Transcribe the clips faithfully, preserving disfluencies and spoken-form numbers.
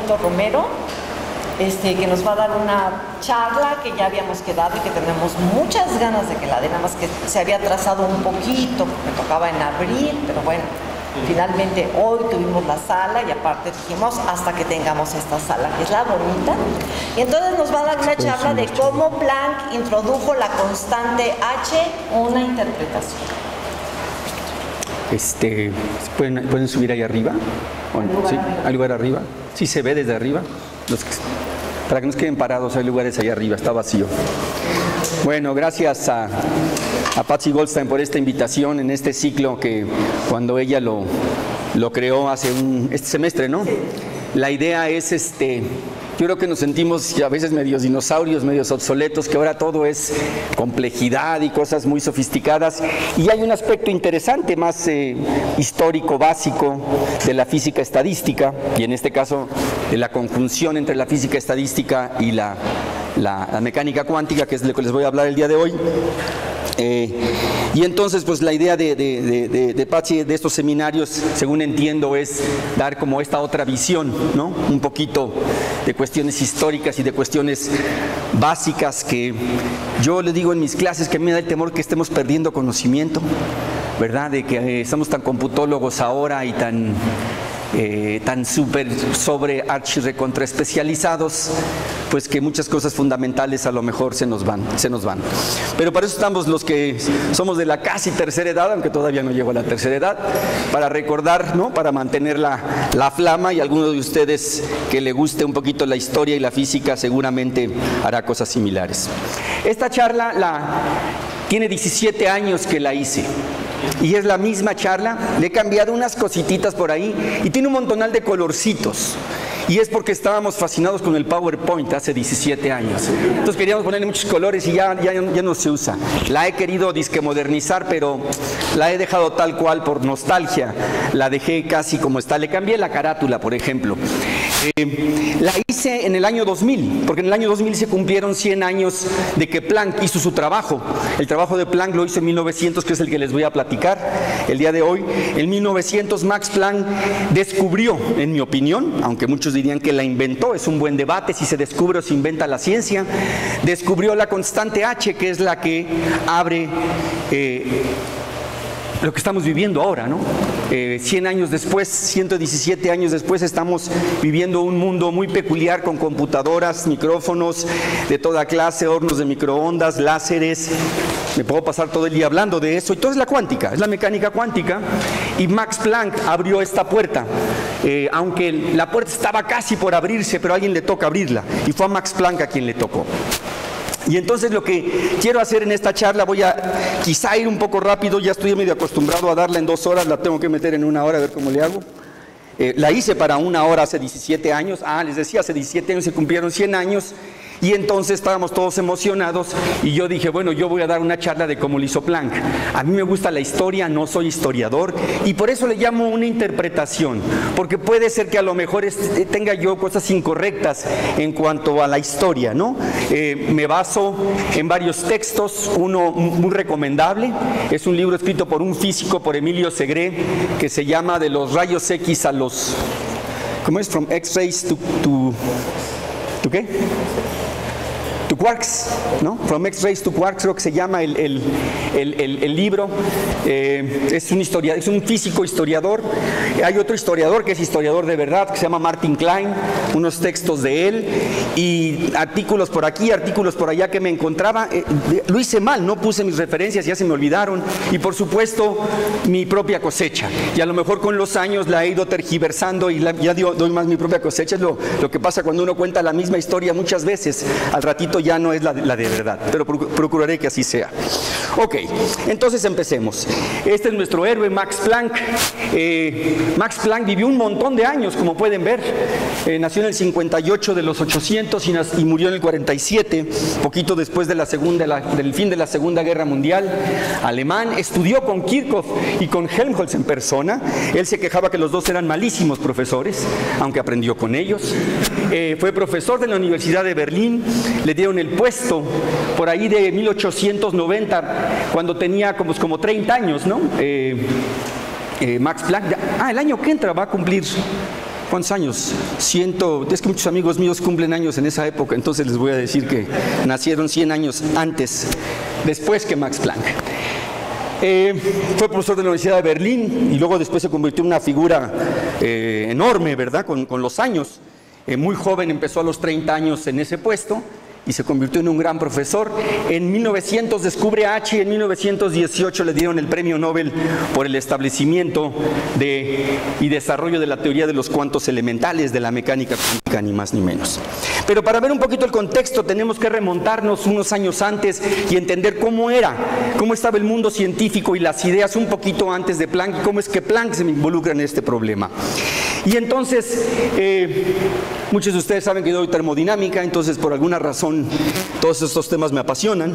Víctor Romero, este, que nos va a dar una charla que ya habíamos quedado y que tenemos muchas ganas de que la dé, nada más que se había atrasado un poquito, me tocaba en abril, pero bueno, finalmente hoy tuvimos la sala y aparte dijimos hasta que tengamos esta sala, que es la bonita. Y entonces nos va a dar una charla de cómo Planck introdujo la constante H, una interpretación. Este, ¿pueden, ¿Pueden subir ahí arriba? ¿O no? ¿Sí? ¿Hay lugar arriba? Sí, se ve desde arriba. Los que, para que no se queden parados, hay lugares ahí arriba, está vacío. Bueno, gracias a, a Patsy Goldstein por esta invitación en este ciclo que cuando ella lo, lo creó hace un este semestre, ¿no? La idea es, este, yo creo que nos sentimos a veces medios dinosaurios, medios obsoletos, que ahora todo es complejidad y cosas muy sofisticadas. Y hay un aspecto interesante, más eh, histórico, básico, de la física estadística, y en este caso de la conjunción entre la física estadística y la, la, la mecánica cuántica, que es de lo que les voy a hablar el día de hoy. Eh, y entonces pues la idea de, de, de, de, de Patsy de estos seminarios, según entiendo, es dar como esta otra visión, ¿no? Un poquito de cuestiones históricas y de cuestiones básicas que yo les digo en mis clases que a mí me da el temor que estemos perdiendo conocimiento, ¿verdad? De que eh, estamos tan computólogos ahora y tan Eh, tan súper sobre archi recontra especializados, pues que muchas cosas fundamentales a lo mejor se nos van, se nos van. Pero para eso estamos los que somos de la casi tercera edad, aunque todavía no llego a la tercera edad, para recordar, ¿no? Para mantener la, la flama, y alguno de ustedes que le guste un poquito la historia y la física seguramente hará cosas similares. Esta charla la, tiene diecisiete años que la hice. Y es la misma charla, le he cambiado unas cosititas por ahí y tiene un montonal de colorcitos. Y es porque estábamos fascinados con el PowerPoint hace diecisiete años. Entonces queríamos ponerle muchos colores y ya, ya, ya no se usa. La he querido disque modernizar, pero la he dejado tal cual por nostalgia. La dejé casi como está. Le cambié la carátula, por ejemplo. Eh, la hice en el año dos mil, porque en el año dos mil se cumplieron cien años de que Planck hizo su trabajo. El trabajo de Planck lo hizo en mil novecientos, que es el que les voy a platicar el día de hoy. En mil novecientos Max Planck descubrió, en mi opinión, aunque muchos dirían que la inventó, es un buen debate si se descubre o se inventa la ciencia, descubrió la constante H, que es la que abre eh, lo que estamos viviendo ahora, ¿no? Eh, cien años después, ciento diecisiete años después, estamos viviendo un mundo muy peculiar con computadoras, micrófonos de toda clase, hornos de microondas, láseres. Me puedo pasar todo el día hablando de eso. Y todo es la cuántica, es la mecánica cuántica. Y Max Planck abrió esta puerta, eh, aunque la puerta estaba casi por abrirse, pero a alguien le toca abrirla. Y fue a Max Planck a quien le tocó. Y entonces lo que quiero hacer en esta charla, voy a quizá ir un poco rápido, ya estoy medio acostumbrado a darla en dos horas, la tengo que meter en una hora, a ver cómo le hago. Eh, la hice para una hora hace diecisiete años, ah, les decía, hace diecisiete años se cumplieron cien años, y entonces estábamos todos emocionados, y yo dije, bueno, yo voy a dar una charla de cómo lo hizo Planck. A mí me gusta la historia, no soy historiador, y por eso le llamo una interpretación, porque puede ser que a lo mejor es, tenga yo cosas incorrectas en cuanto a la historia, ¿no? Eh, me baso en varios textos, uno muy recomendable, es un libro escrito por un físico, por Emilio Segre, que se llama De los rayos X a los... ¿Cómo es? From X-rays to, to... ¿To qué? To Quarks, ¿no? From X-rays to Quarks, creo que se llama el, el, el, el, el libro. Eh, es, un historia, es un físico historiador. Hay otro historiador que es historiador de verdad, que se llama Martin Klein, unos textos de él y artículos por aquí, artículos por allá que me encontraba. Eh, lo hice mal, no puse mis referencias, ya se me olvidaron. Y por supuesto, mi propia cosecha. Y a lo mejor con los años la he ido tergiversando y la, ya dio, doy más mi propia cosecha. Es lo, lo que pasa cuando uno cuenta la misma historia muchas veces. Al ratito ya no es la, la de verdad, pero procuraré que así sea. Ok, entonces empecemos. Este es nuestro héroe, Max Planck. Eh, Max Planck vivió un montón de años, como pueden ver. Eh, nació en el cincuenta y ocho de los ochocientos y, y murió en el cuarenta y siete, poquito después de la segunda, la, del fin de la Segunda Guerra Mundial. Alemán, estudió con Kirchhoff y con Helmholtz en persona. Él se quejaba que los dos eran malísimos profesores, aunque aprendió con ellos. Eh, fue profesor de la Universidad de Berlín, le dieron el puesto por ahí de mil ochocientos noventa, cuando tenía como, como treinta años, ¿no? Eh, eh, Max Planck, ya, ah, el año que entra va a cumplir, ¿cuántos años? Ciento, es que muchos amigos míos cumplen años en esa época, entonces les voy a decir que nacieron cien años antes, después que Max Planck. Eh, fue profesor de la Universidad de Berlín y luego después se convirtió en una figura eh, enorme, ¿verdad? Con, con los años. Eh, muy joven, empezó a los treinta años en ese puesto y se convirtió en un gran profesor. En mil novecientos descubre H y en mil novecientos dieciocho le dieron el premio Nobel por el establecimiento de, y desarrollo de la teoría de los cuantos elementales de la mecánica cuántica, ni más ni menos. Pero para ver un poquito el contexto tenemos que remontarnos unos años antes y entender cómo era, cómo estaba el mundo científico y las ideas un poquito antes de Planck y cómo es que Planck se involucra en este problema. Y entonces, eh, muchos de ustedes saben que yo doy termodinámica, entonces por alguna razón todos estos temas me apasionan.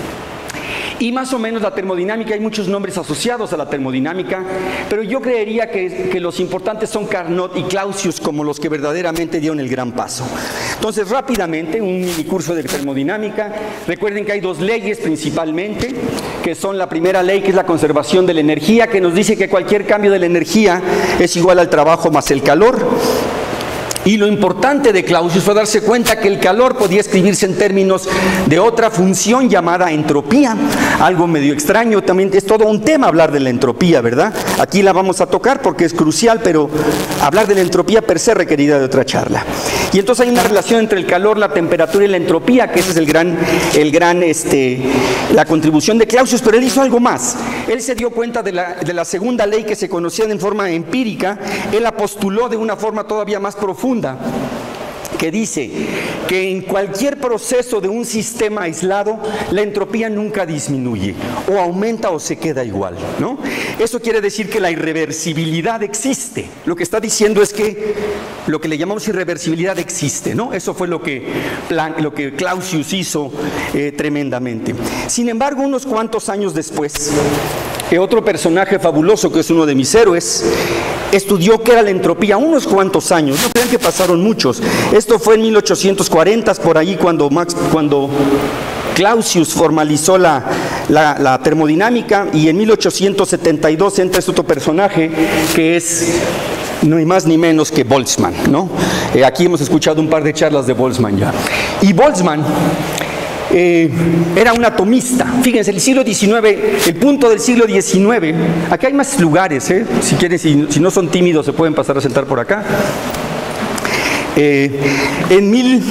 Y más o menos la termodinámica, hay muchos nombres asociados a la termodinámica, pero yo creería que, que los importantes son Carnot y Clausius como los que verdaderamente dieron el gran paso. Entonces, rápidamente, un mini curso de termodinámica. Recuerden que hay dos leyes principalmente, que son la primera ley, que es la conservación de la energía, que nos dice que cualquier cambio de la energía es igual al trabajo más el calor. Y lo importante de Clausius fue darse cuenta que el calor podía escribirse en términos de otra función llamada entropía, algo medio extraño, también es todo un tema hablar de la entropía, ¿verdad? Aquí la vamos a tocar porque es crucial, pero hablar de la entropía per se requeriría de otra charla. Y entonces hay una relación entre el calor, la temperatura y la entropía, que ese es el gran, el gran, este, la contribución de Clausius, pero él hizo algo más. Él se dio cuenta de la, de la segunda ley que se conocía en forma empírica, él la postuló de una forma todavía más profunda, que dice que en cualquier proceso de un sistema aislado la entropía nunca disminuye, o aumenta o se queda igual, ¿no? Eso quiere decir que la irreversibilidad existe. Lo que está diciendo es que lo que le llamamos irreversibilidad existe, ¿no? Eso fue lo que, Planck, lo que Clausius hizo eh, tremendamente. Sin embargo, unos cuantos años después, eh, otro personaje fabuloso que es uno de mis héroes, estudió qué era la entropía unos cuantos años, no crean que pasaron muchos. Esto fue en mil ochocientos cuarenta, por ahí cuando, Max, cuando Clausius formalizó la, la, la termodinámica, y en mil ochocientos setenta y dos entra este otro personaje que es no hay más ni menos que Boltzmann, ¿no? Eh, aquí hemos escuchado un par de charlas de Boltzmann ya. Y Boltzmann Eh, era un atomista. Fíjense, el siglo diecinueve, el punto del siglo diecinueve, aquí hay más lugares, ¿eh? Si quieren, si, si no son tímidos, se pueden pasar a sentar por acá. Eh, en mil...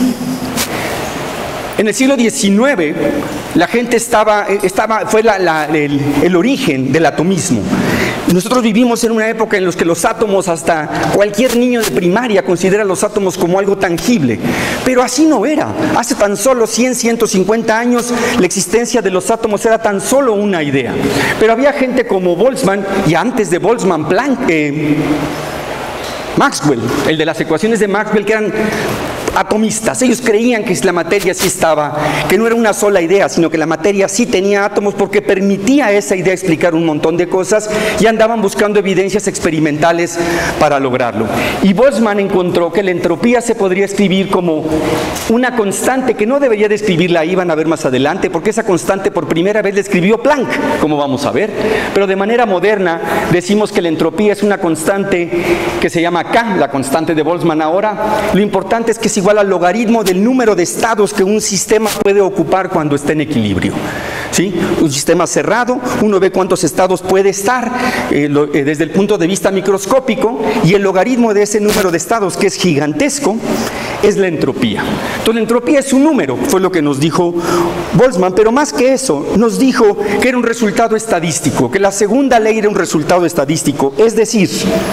En el siglo diecinueve, la gente estaba, estaba fue la, la, el, el origen del atomismo. Nosotros vivimos en una época en la que los átomos, hasta cualquier niño de primaria considera los átomos como algo tangible, pero así no era. Hace tan solo cien, ciento cincuenta años la existencia de los átomos era tan solo una idea. Pero había gente como Boltzmann, y antes de Boltzmann, Planck, eh, Maxwell, el de las ecuaciones de Maxwell, que eran atomistas. Ellos creían que la materia sí estaba, que no era una sola idea, sino que la materia sí tenía átomos, porque permitía a esa idea explicar un montón de cosas, y andaban buscando evidencias experimentales para lograrlo. Y Boltzmann encontró que la entropía se podría escribir como una constante que no debería de escribirla, iban a ver más adelante, porque esa constante por primera vez la escribió Planck, como vamos a ver, pero de manera moderna decimos que la entropía es una constante que se llama K, la constante de Boltzmann ahora. Lo importante es que si igual al logaritmo del número de estados que un sistema puede ocupar cuando está en equilibrio, ¿sí? Un sistema cerrado, uno ve cuántos estados puede estar eh, lo, eh, desde el punto de vista microscópico, y el logaritmo de ese número de estados, que es gigantesco, es la entropía. Entonces la entropía es un número, fue lo que nos dijo Boltzmann, pero más que eso, nos dijo que era un resultado estadístico, que la segunda ley era un resultado estadístico, es decir,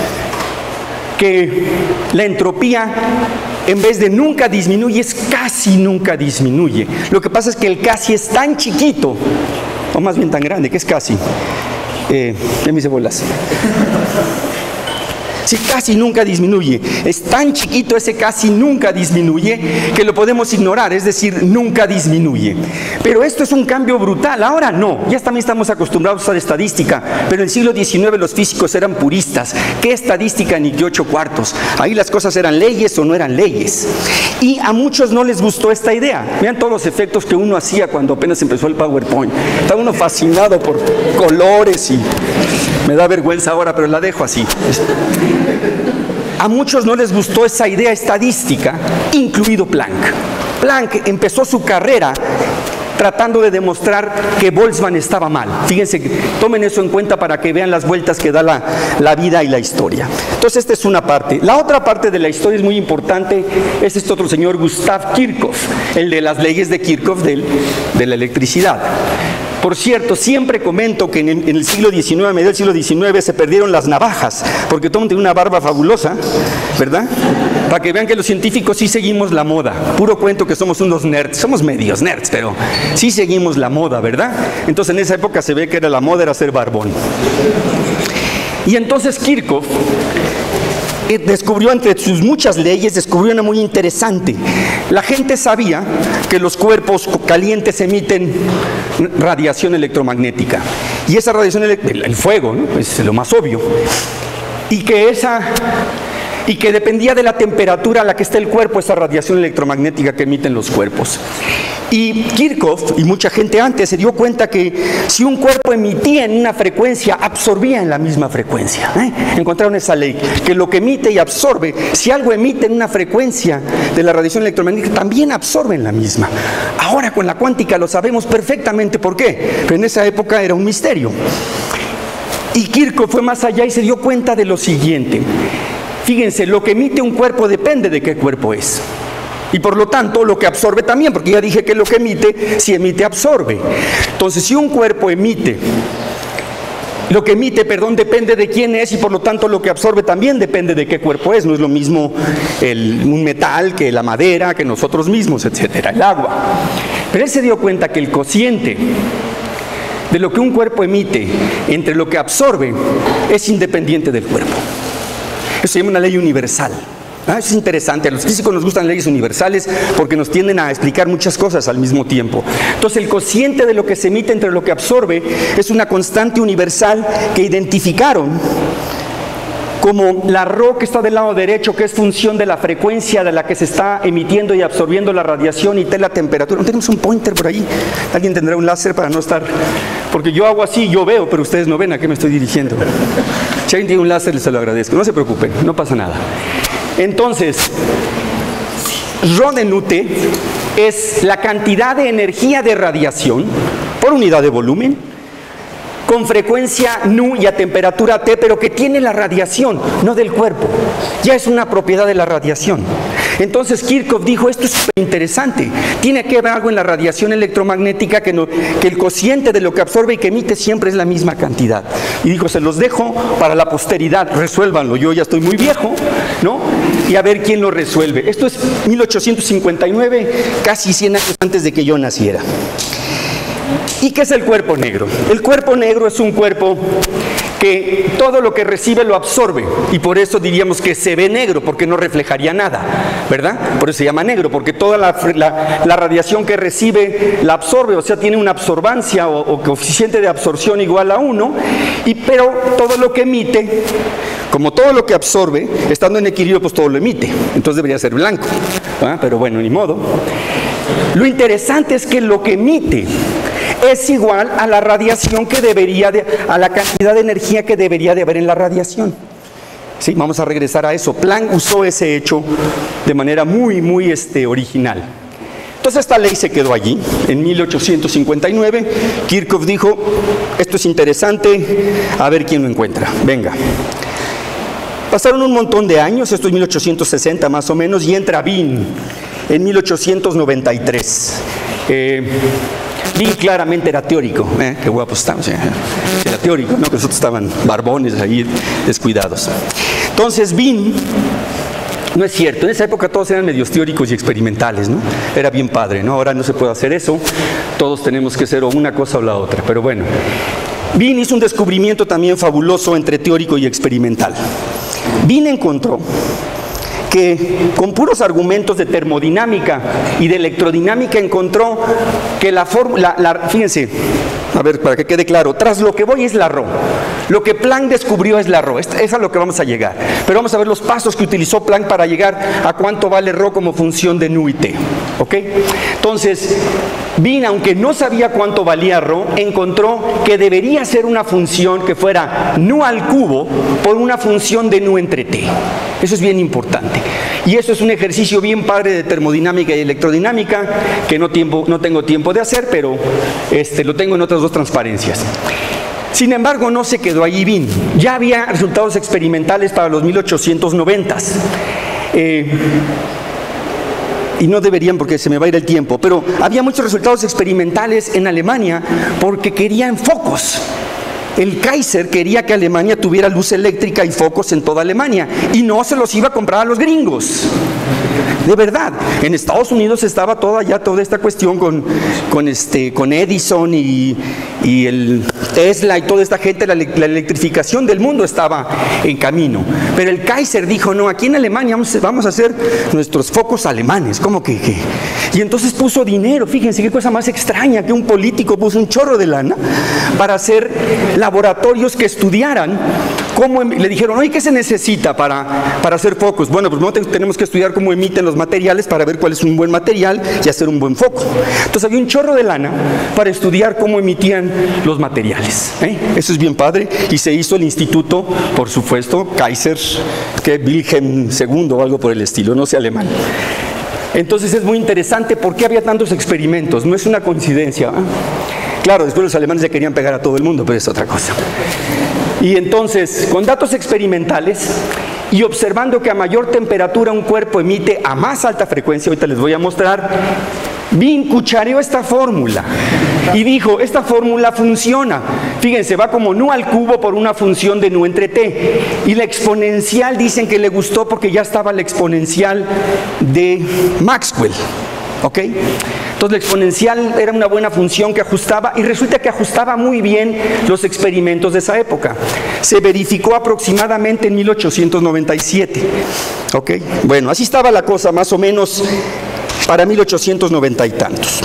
que la entropía, en vez de nunca disminuye, es casi nunca disminuye. Lo que pasa es que el casi es tan chiquito, o más bien tan grande, que es casi. Eh, ya me hice bolas. Sí, casi nunca disminuye. Es tan chiquito ese casi nunca disminuye que lo podemos ignorar, es decir, nunca disminuye. Pero esto es un cambio brutal. Ahora no, ya también estamos acostumbrados a usar estadística, pero en el siglo diecinueve los físicos eran puristas. ¿Qué estadística ni qué ocho cuartos? Ahí las cosas eran leyes o no eran leyes. Y a muchos no les gustó esta idea. Vean todos los efectos que uno hacía cuando apenas empezó el PowerPoint. Estaba uno fascinado por colores y me da vergüenza ahora, pero la dejo así. a muchos no les gustó esa idea estadística, incluido Planck. Planck empezó su carrera tratando de demostrar que Boltzmann estaba mal. Fíjense, tomen eso en cuenta para que vean las vueltas que da la, la vida y la historia. Entonces, esta es una parte. La otra parte de la historia es muy importante, es este otro señor, Gustav Kirchhoff, el de las leyes de Kirchhoff del, de la electricidad. Por cierto, siempre comento que en el, en el siglo diecinueve, a mediados del siglo diecinueve, se perdieron las navajas, porque todo el mundo tiene una barba fabulosa, ¿verdad? Para que vean que los científicos sí seguimos la moda. Puro cuento que somos unos nerds, somos medios nerds, pero sí seguimos la moda, ¿verdad? Entonces en esa época se ve que era la moda era ser barbón. Y entonces Kirchhoff descubrió, entre sus muchas leyes, descubrió una muy interesante. La gente sabía que los cuerpos calientes emiten radiación electromagnética. Y esa radiación, el fuego, ¿no?, es lo más obvio. Y que esa... y que dependía de la temperatura a la que está el cuerpo, esa radiación electromagnética que emiten los cuerpos. Y Kirchhoff y mucha gente antes se dio cuenta que si un cuerpo emitía en una frecuencia, absorbía en la misma frecuencia. ¿eh? Encontraron esa ley, que lo que emite y absorbe, si algo emite en una frecuencia de la radiación electromagnética, también absorbe en la misma. Ahora con la cuántica lo sabemos perfectamente por qué, pero en esa época era un misterio. Y Kirchhoff fue más allá y se dio cuenta de lo siguiente. Fíjense, lo que emite un cuerpo depende de qué cuerpo es. Y por lo tanto, lo que absorbe también, porque ya dije que lo que emite, si emite, absorbe. Entonces, si un cuerpo emite, lo que emite, perdón, depende de quién es y por lo tanto lo que absorbe también depende de qué cuerpo es. No es lo mismo el, un metal que la madera, que nosotros mismos, etcétera, el agua. Pero él se dio cuenta que el cociente de lo que un cuerpo emite entre lo que absorbe es independiente del cuerpo. Eso se llama una ley universal. Ah, es interesante, a los físicos nos gustan leyes universales porque nos tienden a explicar muchas cosas al mismo tiempo. Entonces el cociente de lo que se emite entre lo que absorbe es una constante universal que identificaron como la rho que está del lado derecho, que es función de la frecuencia de la que se está emitiendo y absorbiendo la radiación, y T la temperatura. ¿No tenemos un pointer por ahí? ¿Alguien tendrá un láser para no estar? Porque yo hago así, yo veo, pero ustedes no ven a qué me estoy dirigiendo. Si alguien tiene un láser, les se lo agradezco. No se preocupen, no pasa nada. Entonces, rho de nu T es la cantidad de energía de radiación por unidad de volumen, con frecuencia nu y a temperatura T, pero que tiene la radiación, no del cuerpo. Ya es una propiedad de la radiación. Entonces Kirchhoff dijo, esto es súper interesante, tiene que haber algo en la radiación electromagnética que, no, que el cociente de lo que absorbe y que emite siempre es la misma cantidad. Y dijo, se los dejo para la posteridad, resuélvanlo, yo ya estoy muy viejo, ¿no? Y a ver quién lo resuelve. Esto es mil ochocientos cincuenta y nueve, casi cien años antes de que yo naciera. ¿Y qué es el cuerpo negro? El cuerpo negro es un cuerpo que todo lo que recibe lo absorbe, y por eso diríamos que se ve negro, porque no reflejaría nada, ¿verdad? Por eso se llama negro, porque toda la, la, la radiación que recibe la absorbe, o sea, tiene una absorbancia o, o coeficiente de absorción igual a uno, y, pero todo lo que emite, como todo lo que absorbe, estando en equilibrio, pues todo lo emite, entonces debería ser blanco, ¿verdad? Pero bueno, ni modo. Lo interesante es que lo que emite es igual a la radiación que debería de, a la cantidad de energía que debería de haber en la radiación. Sí, vamos a regresar a eso. Planck usó ese hecho de manera muy, muy este, original. Entonces esta ley se quedó allí, en mil ochocientos cincuenta y nueve. Kirchhoff dijo, esto es interesante, a ver quién lo encuentra. Venga. Pasaron un montón de años, esto es mil ochocientos sesenta más o menos, y entra Wien en mil ochocientos noventa y tres. Eh, Wien claramente era teórico, ¿eh? Qué guapos estamos, ¿eh? Era teórico, ¿no? Que nosotros estaban barbones ahí, descuidados. Entonces Wien, no es cierto, en esa época todos eran medios teóricos y experimentales, ¿no? Era bien padre, ¿no? Ahora no se puede hacer eso, todos tenemos que ser o una cosa o la otra, pero bueno. Wien hizo un descubrimiento también fabuloso entre teórico y experimental. Wien encontró que con puros argumentos de termodinámica y de electrodinámica encontró que la fórmula, la, fíjense, a ver, para que quede claro, tras lo que voy es la Rho. Lo que Planck descubrió es la Rho, es, es a lo que vamos a llegar. Pero vamos a ver los pasos que utilizó Planck para llegar a cuánto vale Rho como función de nu y t. ¿Ok? Entonces, Wien, aunque no sabía cuánto valía Rho, encontró que debería ser una función que fuera nu al cubo por una función de nu entre t. Eso es bien importante. Y eso es un ejercicio bien padre de termodinámica y electrodinámica que no, tiempo, no tengo tiempo de hacer, pero este, lo tengo en otras dos transparencias. Sin embargo, no se quedó allí Wien. Ya había resultados experimentales para los mil ochocientos noventas. Eh, y no deberían porque se me va a ir el tiempo, pero había muchos resultados experimentales en Alemania porque querían focos. El Kaiser quería que Alemania tuviera luz eléctrica y focos en toda Alemania y no se los iba a comprar a los gringos. De verdad, en Estados Unidos estaba toda ya toda esta cuestión con, con, este, con Edison y, y el Tesla y toda esta gente, la, la electrificación del mundo estaba en camino. Pero el Kaiser dijo, no, aquí en Alemania vamos, vamos a hacer nuestros focos alemanes. ¿Cómo que qué? Y entonces puso dinero, fíjense qué cosa más extraña, que un político puso un chorro de lana para hacer laboratorios que estudiaran cómo, le dijeron, oye, ¿qué se necesita para, para hacer focos? Bueno, pues no te, tenemos que estudiar cómo emiten los materiales para ver cuál es un buen material y hacer un buen foco. Entonces había un chorro de lana para estudiar cómo emitían los materiales. ¿eh? Eso es bien padre y se hizo el instituto, por supuesto, Kaiser, que Wilhelm segundo o algo por el estilo, no sé alemán. Entonces es muy interesante por qué había tantos experimentos, no es una coincidencia. ¿eh? Claro, después los alemanes ya querían pegar a todo el mundo, pero es otra cosa. Y entonces, con datos experimentales y observando que a mayor temperatura un cuerpo emite a más alta frecuencia, ahorita les voy a mostrar, Wien cuchareó esta fórmula y dijo, esta fórmula funciona. Fíjense, va como nu al cubo por una función de nu entre t. Y la exponencial dicen que le gustó porque ya estaba la exponencial de Maxwell. ¿Ok? Entonces la exponencial era una buena función que ajustaba y resulta que ajustaba muy bien los experimentos de esa época. Se verificó aproximadamente en mil ochocientos noventa y siete. ¿Ok? Bueno, así estaba la cosa más o menos para mil ochocientos noventa y tantos.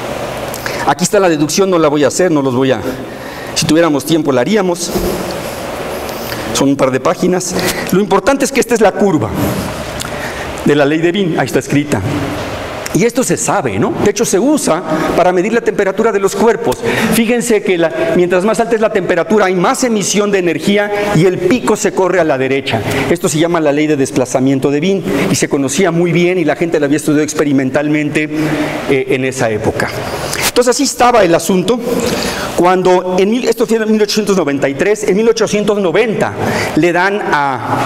Aquí está la deducción, no la voy a hacer, no los voy a... Si tuviéramos tiempo la haríamos. Son un par de páginas. Lo importante es que esta es la curva de la ley de Wien, ahí está escrita. Y esto se sabe, ¿no? De hecho se usa para medir la temperatura de los cuerpos. Fíjense que la, mientras más alta es la temperatura hay más emisión de energía y el pico se corre a la derecha. Esto se llama la ley de desplazamiento de Wien y se conocía muy bien y la gente la había estudiado experimentalmente eh, en esa época. Entonces así estaba el asunto cuando, en mil, esto fue en mil ochocientos noventa y tres, en mil ochocientos noventa le dan a...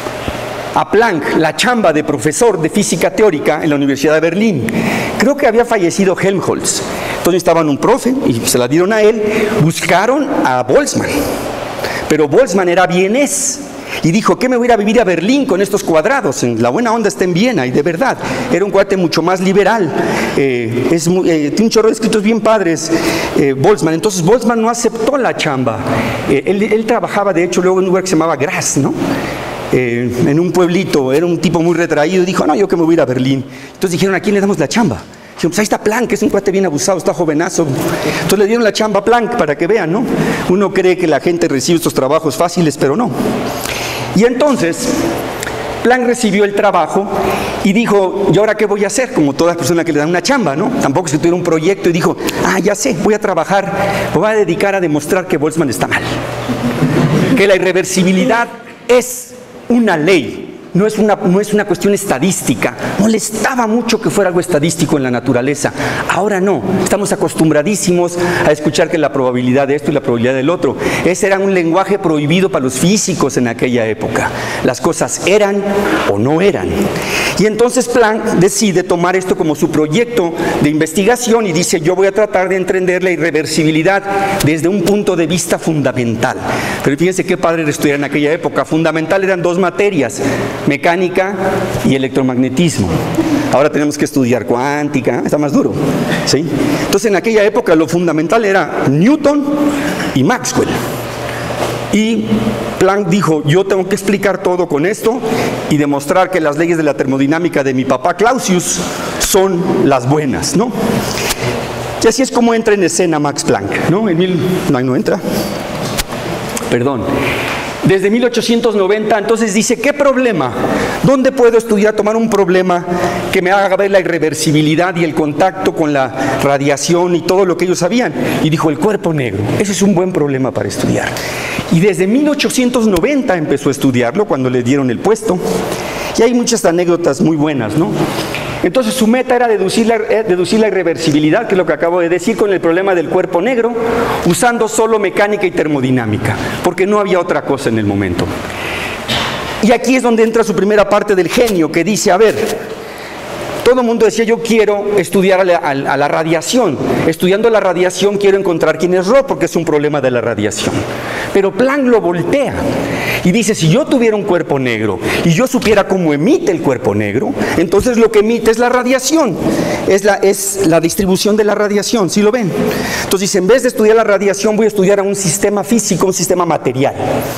a Planck la chamba de profesor de física teórica en la Universidad de Berlín. Creo que había fallecido Helmholtz. Entonces estaban un profe y se la dieron a él. Buscaron a Boltzmann, pero Boltzmann era vienés y dijo, ¿qué me voy a ir a vivir a Berlín con estos cuadrados? La buena onda está en Viena, y de verdad, era un cuate mucho más liberal. Eh, es muy, eh, tiene un chorro de escritos bien padres, eh, Boltzmann. Entonces Boltzmann no aceptó la chamba. Eh, él, él trabajaba, de hecho, luego en un lugar que se llamaba Graz, ¿no? Eh, en un pueblito, era un tipo muy retraído y dijo, no, yo que me voy a ir a Berlín. Entonces dijeron, ¿a quién le damos la chamba? Dijeron, pues ahí está Planck, que es un cuate bien abusado, está jovenazo. Entonces le dieron la chamba a Planck para que vean, ¿no? Uno cree que la gente recibe estos trabajos fáciles, pero no. Y entonces Planck recibió el trabajo y dijo, ¿y ahora qué voy a hacer? Como toda persona que le dan una chamba, ¿no? Tampoco se tuviera un proyecto y dijo, ah, ya sé, voy a trabajar, me voy a dedicar a demostrar que Boltzmann está mal. Que la irreversibilidad es una ley, no es una, no es una cuestión estadística. Molestaba mucho que fuera algo estadístico en la naturaleza. Ahora no, estamos acostumbradísimos a escuchar que la probabilidad de esto y la probabilidad del otro. Ese era un lenguaje prohibido para los físicos en aquella época. Las cosas eran o no eran. Y entonces Planck decide tomar esto como su proyecto de investigación y dice, yo voy a tratar de entender la irreversibilidad desde un punto de vista fundamental. Pero fíjense qué padre era estudiar en aquella época. Fundamental eran dos materias, mecánica y electromagnetismo. Ahora tenemos que estudiar cuántica, está más duro, ¿sí? Entonces en aquella época lo fundamental era Newton y Maxwell. Y Planck dijo, yo tengo que explicar todo con esto y demostrar que las leyes de la termodinámica de mi papá Clausius son las buenas, ¿no? Y así es como entra en escena Max Planck, ¿no? En mil... No, no entra. Perdón. Desde mil ochocientos noventa, entonces dice, ¿qué problema? ¿Dónde puedo estudiar, tomar un problema que me haga ver la irreversibilidad y el contacto con la radiación y todo lo que ellos sabían? Y dijo, el cuerpo negro. Ese es un buen problema para estudiar. Y desde mil ochocientos noventa empezó a estudiarlo cuando le dieron el puesto. Y hay muchas anécdotas muy buenas, ¿no? Entonces su meta era deducir la, eh, deducir la irreversibilidad, que es lo que acabo de decir, con el problema del cuerpo negro, usando solo mecánica y termodinámica, porque no había otra cosa en el momento. Y aquí es donde entra su primera parte del genio, que dice, a ver, todo el mundo decía, yo quiero estudiar a la, a la radiación. Estudiando la radiación quiero encontrar quién es Rho, porque es un problema de la radiación. Pero Planck lo voltea y dice, si yo tuviera un cuerpo negro y yo supiera cómo emite el cuerpo negro, entonces lo que emite es la radiación, es la, es la distribución de la radiación, ¿sí lo ven? Entonces dice, en vez de estudiar la radiación voy a estudiar a un sistema físico, un sistema material.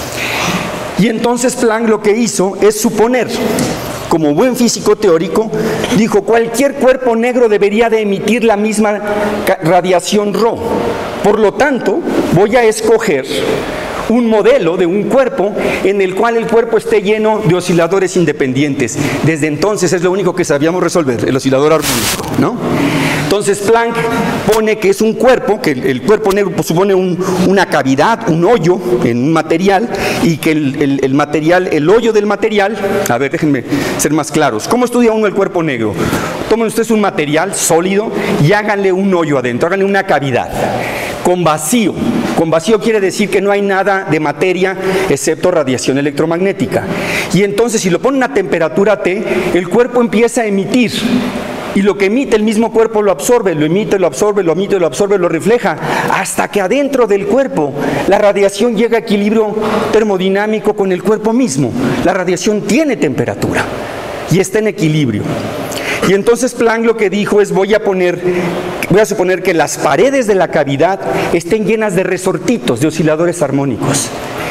Y entonces Planck lo que hizo es suponer, como buen físico teórico, dijo, cualquier cuerpo negro debería de emitir la misma radiación Rho. Por lo tanto, voy a escoger un modelo de un cuerpo en el cual el cuerpo esté lleno de osciladores independientes. Desde entonces es lo único que sabíamos resolver, el oscilador armónico, ¿no? Entonces Planck pone que es un cuerpo, que el, el cuerpo negro supone un, una cavidad, un hoyo en un material, y que el, el, el material, el hoyo del material, a ver, déjenme ser más claros. ¿Cómo estudia uno el cuerpo negro? Tomen ustedes un material sólido y háganle un hoyo adentro, háganle una cavidad con vacío. Con vacío quiere decir que no hay nada de materia excepto radiación electromagnética. Y entonces si lo ponen a temperatura T, el cuerpo empieza a emitir. Y lo que emite el mismo cuerpo lo absorbe, lo emite, lo absorbe, lo emite, lo absorbe, lo refleja, hasta que adentro del cuerpo la radiación llega a equilibrio termodinámico con el cuerpo mismo. La radiación tiene temperatura y está en equilibrio. Y entonces Planck lo que dijo es, voy a poner, voy a suponer que las paredes de la cavidad estén llenas de resortitos, de osciladores armónicos.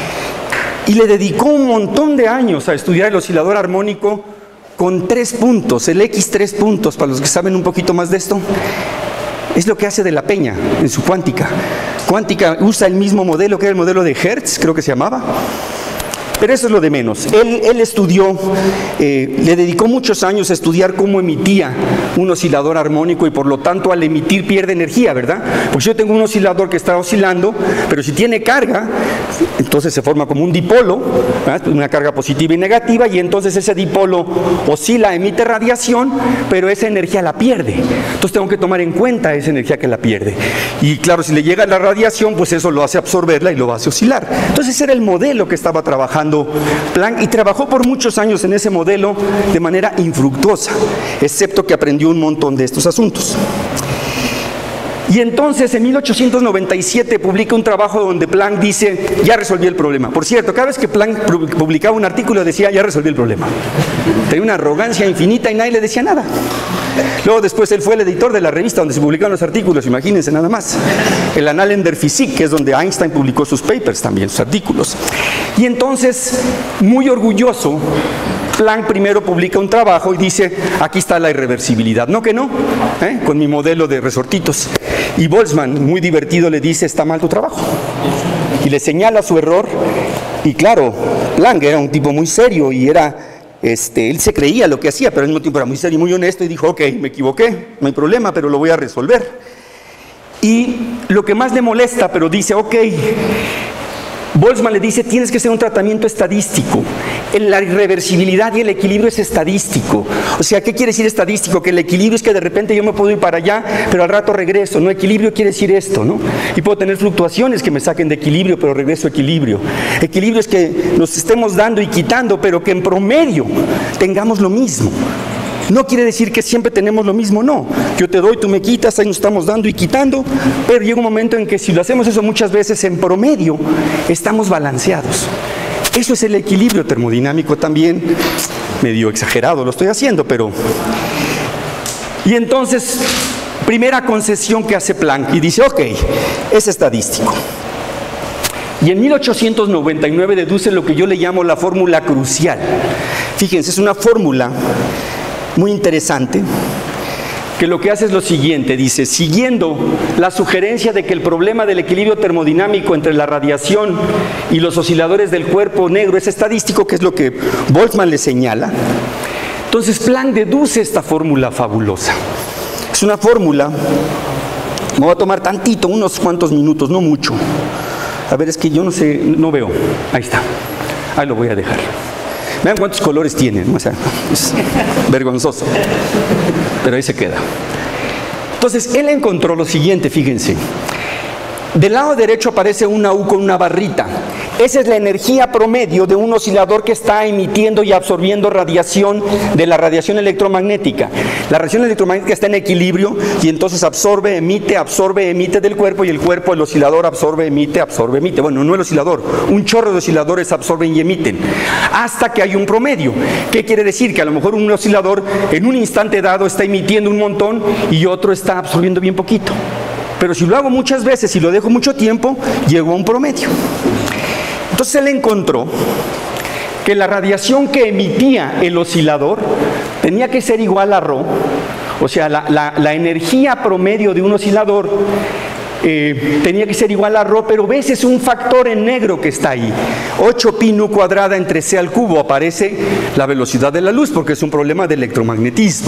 Y le dedicó un montón de años a estudiar el oscilador armónico con tres puntos, el X tres puntos, para los que saben un poquito más de esto. Es lo que hace de la Peña en su cuántica. Cuántica usa el mismo modelo que era el modelo de Hertz, creo que se llamaba. Pero eso es lo de menos. Él, él estudió, eh, le dedicó muchos años a estudiar cómo emitía un oscilador armónico y por lo tanto al emitir pierde energía, ¿verdad? Pues yo tengo un oscilador que está oscilando, pero si tiene carga, entonces se forma como un dipolo, ¿verdad? Una carga positiva y negativa, y entonces ese dipolo oscila, emite radiación, pero esa energía la pierde. Entonces tengo que tomar en cuenta esa energía que la pierde. Y claro, si le llega la radiación, pues eso lo hace absorberla y lo hace oscilar. Entonces ese era el modelo que estaba trabajando Planck, y trabajó por muchos años en ese modelo de manera infructuosa, excepto que aprendió un montón de estos asuntos. Y entonces en mil ochocientos noventa y siete publica un trabajo donde Planck dice, ya resolví el problema. Por cierto, cada vez que Planck publicaba un artículo decía, ya resolví el problema. Tenía una arrogancia infinita y nadie le decía nada. Luego después él fue el editor de la revista donde se publicaban los artículos, imagínense nada más. El Annalen der Physik, que es donde Einstein publicó sus papers también, sus artículos. Y entonces, muy orgulloso, Planck primero publica un trabajo y dice, aquí está la irreversibilidad. No que no, ¿eh? Con mi modelo de resortitos. Y Boltzmann, muy divertido, le dice, está mal tu trabajo. Y le señala su error. Y claro, Planck era un tipo muy serio y era... Este, él se creía lo que hacía, pero al mismo tiempo era muy serio y muy honesto y dijo, ok, me equivoqué, no hay problema, pero lo voy a resolver. Y lo que más le molesta, pero dice, ok, Boltzmann le dice, tienes que hacer un tratamiento estadístico. La irreversibilidad y el equilibrio es estadístico. O sea, ¿qué quiere decir estadístico? Que el equilibrio es que de repente yo me puedo ir para allá, pero al rato regreso. No, equilibrio quiere decir esto, ¿no? Y puedo tener fluctuaciones que me saquen de equilibrio, pero regreso a equilibrio. Equilibrio es que nos estemos dando y quitando, pero que en promedio tengamos lo mismo. No quiere decir que siempre tenemos lo mismo, no. Yo te doy, tú me quitas, ahí nos estamos dando y quitando, pero llega un momento en que si lo hacemos eso muchas veces en promedio, estamos balanceados. Eso es el equilibrio termodinámico también, medio exagerado lo estoy haciendo, pero... Y entonces, primera concesión que hace Planck, y dice, ok, es estadístico. Y en mil ochocientos noventa y nueve deduce lo que yo le llamo la fórmula crucial. Fíjense, es una fórmula muy interesante, que lo que hace es lo siguiente, dice, siguiendo la sugerencia de que el problema del equilibrio termodinámico entre la radiación y los osciladores del cuerpo negro es estadístico, que es lo que Boltzmann le señala, entonces Planck deduce esta fórmula fabulosa. Es una fórmula, me voy a tomar tantito, unos cuantos minutos, no mucho. A ver, es que yo no sé, no veo. Ahí está, ahí lo voy a dejar. Vean cuántos colores tienen, o sea, es vergonzoso, pero ahí se queda. Entonces, él encontró lo siguiente, fíjense. Del lado derecho aparece una U con una barrita. Esa es la energía promedio de un oscilador que está emitiendo y absorbiendo radiación de la radiación electromagnética. La radiación electromagnética está en equilibrio y entonces absorbe, emite, absorbe, emite del cuerpo, y el cuerpo, el oscilador, absorbe, emite, absorbe, emite. Bueno, no el oscilador, un chorro de osciladores absorben y emiten, hasta que hay un promedio. ¿Qué quiere decir? Que a lo mejor un oscilador en un instante dado está emitiendo un montón y otro está absorbiendo bien poquito. Pero si lo hago muchas veces y lo dejo mucho tiempo, llego a un promedio. Entonces él encontró que la radiación que emitía el oscilador tenía que ser igual a Rho, o sea, la, la, la energía promedio de un oscilador eh, tenía que ser igual a Rho, pero ves, es un factor en negro que está ahí. ocho pi nu cuadrada entre c al cubo, aparece la velocidad de la luz, porque es un problema de electromagnetismo.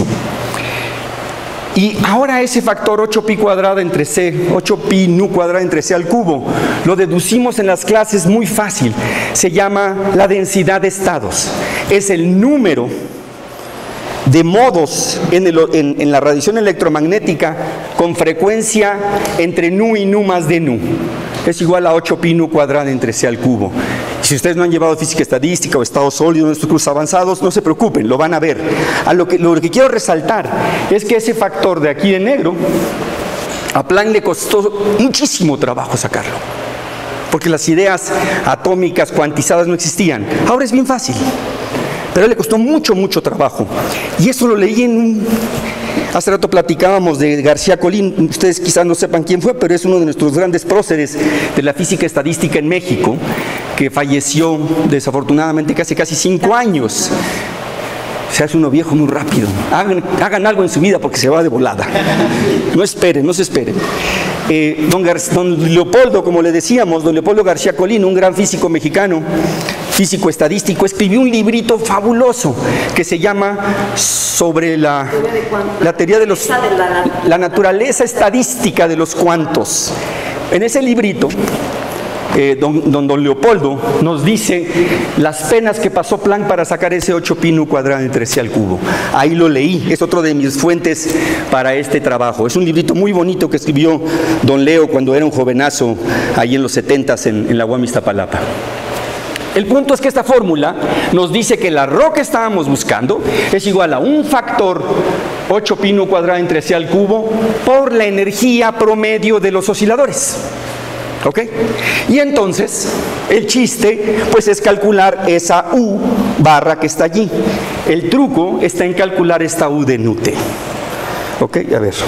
Y ahora ese factor ocho pi cuadrada entre c, ocho pi nu cuadrada entre c al cubo, lo deducimos en las clases muy fácil. Se llama la densidad de estados. Es el número de modos en, el, en, en la radiación electromagnética con frecuencia entre nu y nu más de nu. Es igual a ocho pi nu cuadrada entre c al cubo. Si ustedes no han llevado física estadística o estado sólido en estos cursos avanzados, no se preocupen, lo van a ver. A lo, que, lo que quiero resaltar es que ese factor de aquí de negro, a Planck le costó muchísimo trabajo sacarlo, porque las ideas atómicas cuantizadas no existían. Ahora es bien fácil, pero a él le costó mucho, mucho trabajo. Y eso lo leí en un... Hace rato platicábamos de García Colín, ustedes quizás no sepan quién fue, pero es uno de nuestros grandes próceres de la física estadística en México, que falleció desafortunadamente hace casi cinco años. Se hace uno viejo muy rápido. Hagan, hagan algo en su vida porque se va de volada. No esperen, no se esperen. Eh, don, Gar don Leopoldo, como le decíamos, don Leopoldo García Colín, un gran físico mexicano, físico estadístico, escribió un librito fabuloso que se llama sobre la, la teoría de los, la naturaleza estadística de los cuantos. En ese librito, eh, don, don, don Leopoldo nos dice las penas que pasó Planck para sacar ese ocho pi nu cuadrada entre c al cubo. Ahí lo leí, es otro de mis fuentes para este trabajo. Es un librito muy bonito que escribió don Leo cuando era un jovenazo, ahí en los setentas en, en la U A M Iztapalapa. El punto es que esta fórmula nos dice que la Rho que estábamos buscando es igual a un factor ocho pi nu cuadrada entre c al cubo por la energía promedio de los osciladores. ¿Ok? Y entonces el chiste pues es calcular esa U barra que está allí. El truco está en calcular esta U de Newton. ¿Ok? A ver.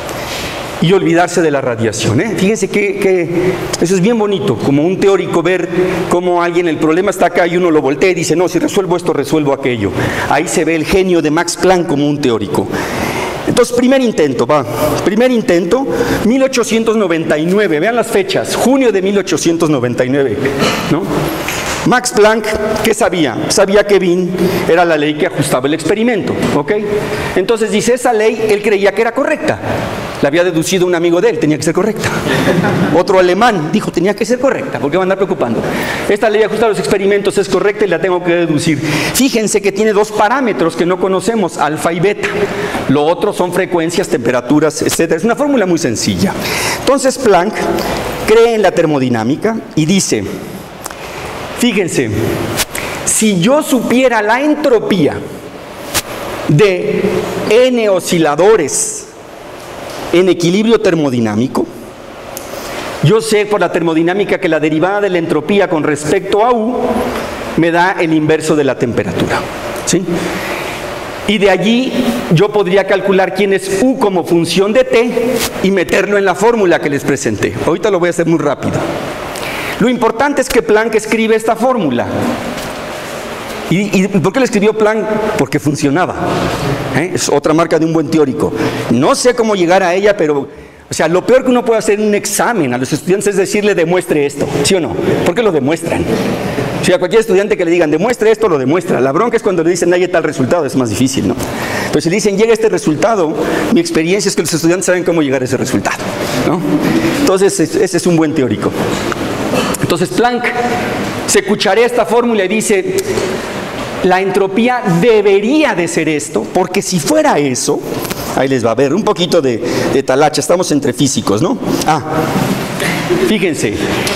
Y olvidarse de la radiación, ¿eh? Fíjense que, que eso es bien bonito, como un teórico ver cómo alguien, el problema está acá y uno lo voltea y dice, no, si resuelvo esto, resuelvo aquello. Ahí se ve el genio de Max Planck como un teórico. Entonces, primer intento, va, primer intento, mil ochocientos noventa y nueve, vean las fechas, junio de mil ochocientos noventa y nueve, ¿no? Max Planck, ¿qué sabía? Sabía que Wien era la ley que ajustaba el experimento, ¿ok? Entonces dice, esa ley, él creía que era correcta. La había deducido un amigo de él, tenía que ser correcta. Otro alemán dijo, tenía que ser correcta, ¿por qué van a andar preocupando? Esta ley de ajustar los experimentos es correcta y la tengo que deducir. Fíjense que tiene dos parámetros que no conocemos, alfa y beta. Lo otro son frecuencias, temperaturas, etcétera. Es una fórmula muy sencilla. Entonces Planck cree en la termodinámica y dice, fíjense, si yo supiera la entropía de n osciladores en equilibrio termodinámico, yo sé por la termodinámica que la derivada de la entropía con respecto a U me da el inverso de la temperatura, ¿sí? Y de allí yo podría calcular quién es U como función de T y meterlo en la fórmula que les presenté. Ahorita lo voy a hacer muy rápido. Lo importante es que Planck escribe esta fórmula. ¿Y, y por qué le escribió Planck? Porque funcionaba. ¿Eh? Es otra marca de un buen teórico. No sé cómo llegar a ella, pero, o sea, lo peor que uno puede hacer en un examen a los estudiantes es decirle, demuestre esto, ¿sí o no? ¿Por qué lo demuestran? O sea, a cualquier estudiante que le digan, demuestre esto, lo demuestra. La bronca es cuando le dicen, hay tal resultado, es más difícil, ¿no? Pero si le dicen, llega este resultado, mi experiencia es que los estudiantes saben cómo llegar a ese resultado, ¿no? Entonces, ese es un buen teórico. Entonces, Planck se cucharea esta fórmula y dice, la entropía debería de ser esto, porque si fuera eso, ahí les va a ver un poquito de, de talacha, estamos entre físicos, ¿no? Ah, fíjense.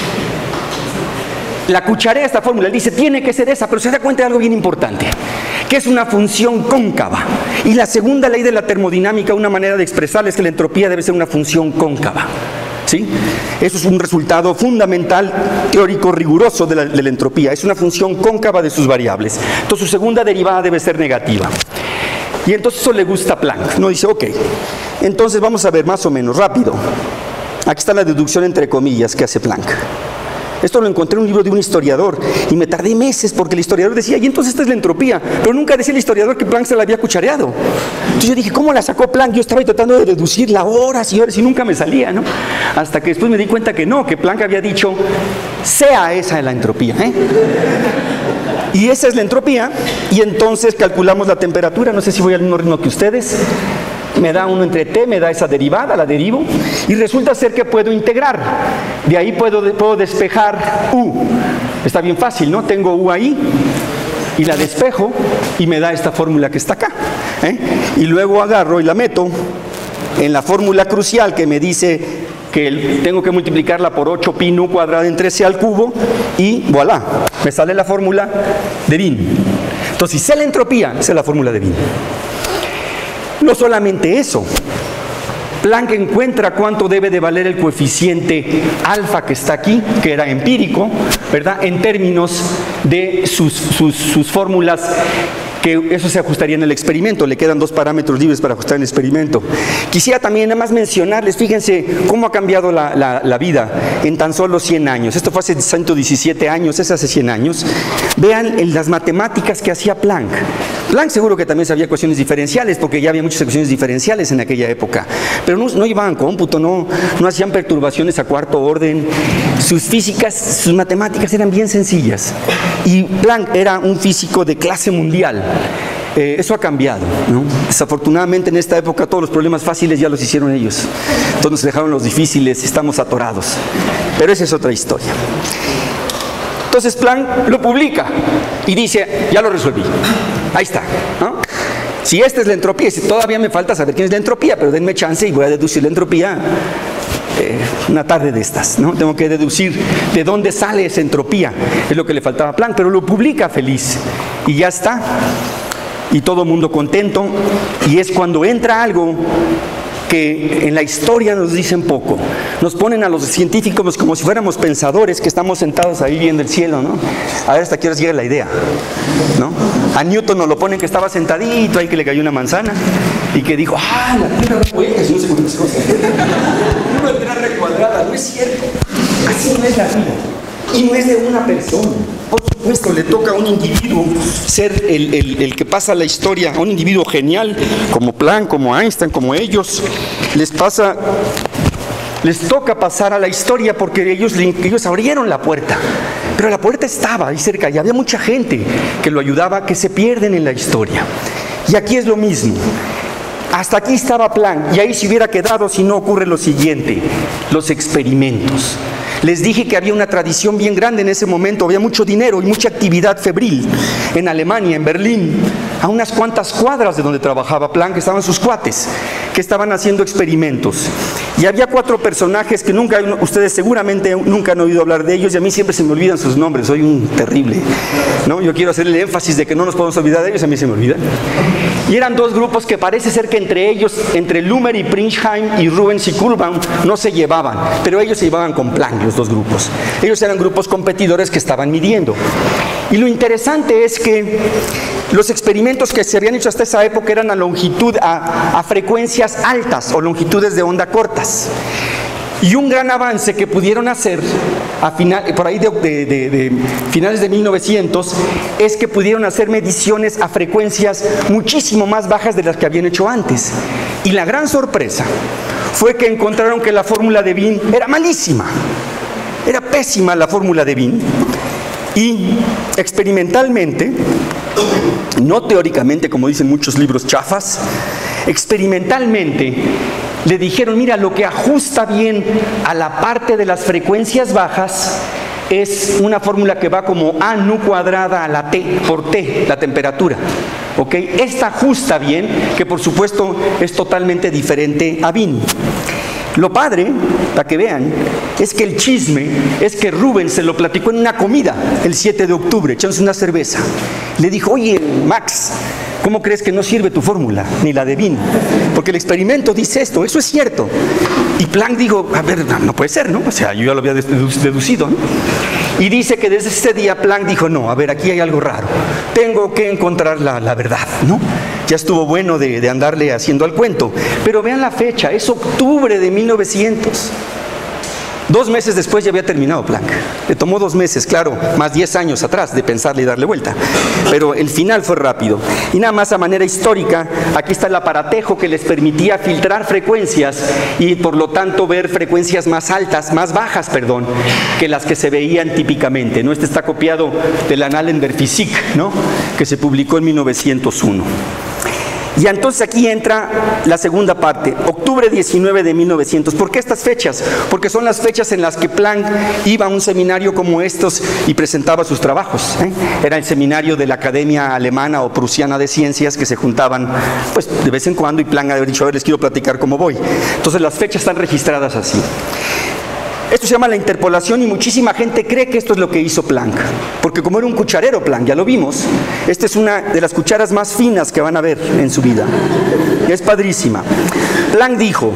La cucharea esta fórmula, él dice, tiene que ser esa, pero se da cuenta de algo bien importante, que es una función cóncava. Y la segunda ley de la termodinámica, una manera de expresarla es que la entropía debe ser una función cóncava. ¿Sí? Eso es un resultado fundamental, teórico, riguroso de la, de la entropía. Es una función cóncava de sus variables. Entonces su segunda derivada debe ser negativa. Y entonces eso le gusta a Planck. No dice, ok, entonces vamos a ver más o menos, rápido. Aquí está la deducción entre comillas que hace Planck. Esto lo encontré en un libro de un historiador y me tardé meses porque el historiador decía, y entonces esta es la entropía, pero nunca decía el historiador que Planck se la había cuchareado. Entonces yo dije, ¿cómo la sacó Planck? Yo estaba tratando de deducirla horas y horas y nunca me salía, ¿no? Hasta que después me di cuenta que no, que Planck había dicho, sea esa la entropía, ¿eh? Y esa es la entropía, y entonces calculamos la temperatura, no sé si voy al mismo ritmo que ustedes. Me da uno entre t, me da esa derivada, la derivo, y resulta ser que puedo integrar. De ahí puedo, puedo despejar u. Está bien fácil, ¿no? Tengo u ahí, y la despejo, y me da esta fórmula que está acá. ¿eh? Y luego agarro y la meto en la fórmula crucial que me dice que tengo que multiplicarla por ocho pi nu cuadrada entre c al cubo, y voilà, me sale la fórmula de Wien. Entonces, si sé la entropía, sé la fórmula de Wien. No solamente eso, Planck encuentra cuánto debe de valer el coeficiente alfa que está aquí, que era empírico, ¿verdad? En términos de sus, sus, sus fórmulas, que eso se ajustaría en el experimento, le quedan dos parámetros libres para ajustar el experimento. Quisiera también nada más mencionarles, fíjense cómo ha cambiado la, la, la vida en tan solo cien años. Esto fue hace ciento diecisiete años, es hace cien años. Vean en las matemáticas que hacía Planck. Planck seguro que también sabía ecuaciones diferenciales, porque ya había muchas ecuaciones diferenciales en aquella época, pero no, no llevaban cómputo, no, no hacían perturbaciones a cuarto orden. Sus físicas, sus matemáticas eran bien sencillas, y Planck era un físico de clase mundial. Eh, eso ha cambiado, ¿no? Desafortunadamente en esta época todos los problemas fáciles ya los hicieron ellos, entonces nos dejaron los difíciles, estamos atorados, pero esa es otra historia. Entonces Planck lo publica y dice, ya lo resolví, ahí está, ¿no? Si esta es la entropía, si todavía me falta saber quién es la entropía, pero denme chance y voy a deducir la entropía eh, una tarde de estas, ¿no? Tengo que deducir de dónde sale esa entropía, es lo que le faltaba a Planck, pero lo publica feliz y ya está, y todo el mundo contento, y es cuando entra algo que en la historia nos dicen poco. Nos ponen a los científicos como si fuéramos pensadores que estamos sentados ahí viendo el cielo, ¿no? A ver hasta qué horas llega la idea, ¿no? A Newton nos lo ponen que estaba sentadito ahí, que le cayó una manzana y que dijo, ah, la tierra da vueltas y no sé cuántas cosas. Una tierra recuadrada, no es cierto. Así no es la vida. Y no es de una persona. Por supuesto, le toca a un individuo ser el, el, el que pasa la historia, a un individuo genial, como Planck, como Einstein, como ellos. Les pasa, les toca pasar a la historia porque ellos, ellos abrieron la puerta. Pero la puerta estaba ahí cerca y había mucha gente que lo ayudaba, que se pierden en la historia. Y aquí es lo mismo. Hasta aquí estaba Planck y ahí se hubiera quedado si no ocurre lo siguiente, los experimentos. Les dije que había una tradición bien grande en ese momento, había mucho dinero y mucha actividad febril en Alemania, en Berlín, a unas cuantas cuadras de donde trabajaba Planck, estaban sus cuates, que estaban haciendo experimentos. Y había cuatro personajes que nunca, ustedes seguramente nunca han oído hablar de ellos, y a mí siempre se me olvidan sus nombres, soy un terrible, ¿no? Yo quiero hacer el énfasis de que no nos podemos olvidar de ellos, a mí se me olvida. Y eran dos grupos que parece ser que entre ellos, entre Lummer y Prinzheim y Rubens y Kuhlbaum, no se llevaban, pero ellos se llevaban con Planck, los dos grupos. Ellos eran grupos competidores que estaban midiendo. Y lo interesante es que los experimentos que se habían hecho hasta esa época eran a longitud, a, a frecuencias altas o longitudes de onda cortas. Y un gran avance que pudieron hacer a final, por ahí de, de, de, de finales de mil novecientos es que pudieron hacer mediciones a frecuencias muchísimo más bajas de las que habían hecho antes. Y la gran sorpresa fue que encontraron que la fórmula de Wien era malísima, era pésima la fórmula de Wien. Y experimentalmente, no teóricamente como dicen muchos libros chafas, experimentalmente le dijeron, mira, lo que ajusta bien a la parte de las frecuencias bajas es una fórmula que va como A nu cuadrada a la T por T, la temperatura. ¿Ok? Esta ajusta bien, que por supuesto es totalmente diferente a Wien. Lo padre, para que vean, es que el chisme es que Rubens se lo platicó en una comida el siete de octubre, echándose una cerveza. Le dijo, oye, Max, ¿cómo crees que no sirve tu fórmula, ni la de Wien? Porque el experimento dice esto, eso es cierto. Y Planck dijo, a ver, no puede ser, ¿no? O sea, yo ya lo había deducido, ¿no? Y dice que desde ese día Planck dijo, no, a ver, aquí hay algo raro, tengo que encontrar la, la verdad, ¿no? Ya estuvo bueno de, de andarle haciendo al cuento. Pero vean la fecha, es octubre de mil novecientos. Dos meses después ya había terminado Planck. Le tomó dos meses, claro, más diez años atrás de pensarle y darle vuelta. Pero el final fue rápido. Y nada más a manera histórica, aquí está el aparatejo que les permitía filtrar frecuencias y por lo tanto ver frecuencias más altas, más bajas, perdón, que las que se veían típicamente, ¿no? Este está copiado del Annalen der Physik, ¿no? Que se publicó en mil novecientos uno. Y entonces aquí entra la segunda parte, octubre diecinueve de mil novecientos. ¿Por qué estas fechas? Porque son las fechas en las que Planck iba a un seminario como estos y presentaba sus trabajos, ¿eh? Era el seminario de la Academia Alemana o Prusiana de Ciencias que se juntaban pues de vez en cuando y Planck había dicho, a ver, les quiero platicar cómo voy. Entonces las fechas están registradas así. Esto se llama la interpolación y muchísima gente cree que esto es lo que hizo Planck, porque como era un cucharero Planck, ya lo vimos, esta es una de las cucharas más finas que van a ver en su vida, y es padrísima. Planck dijo,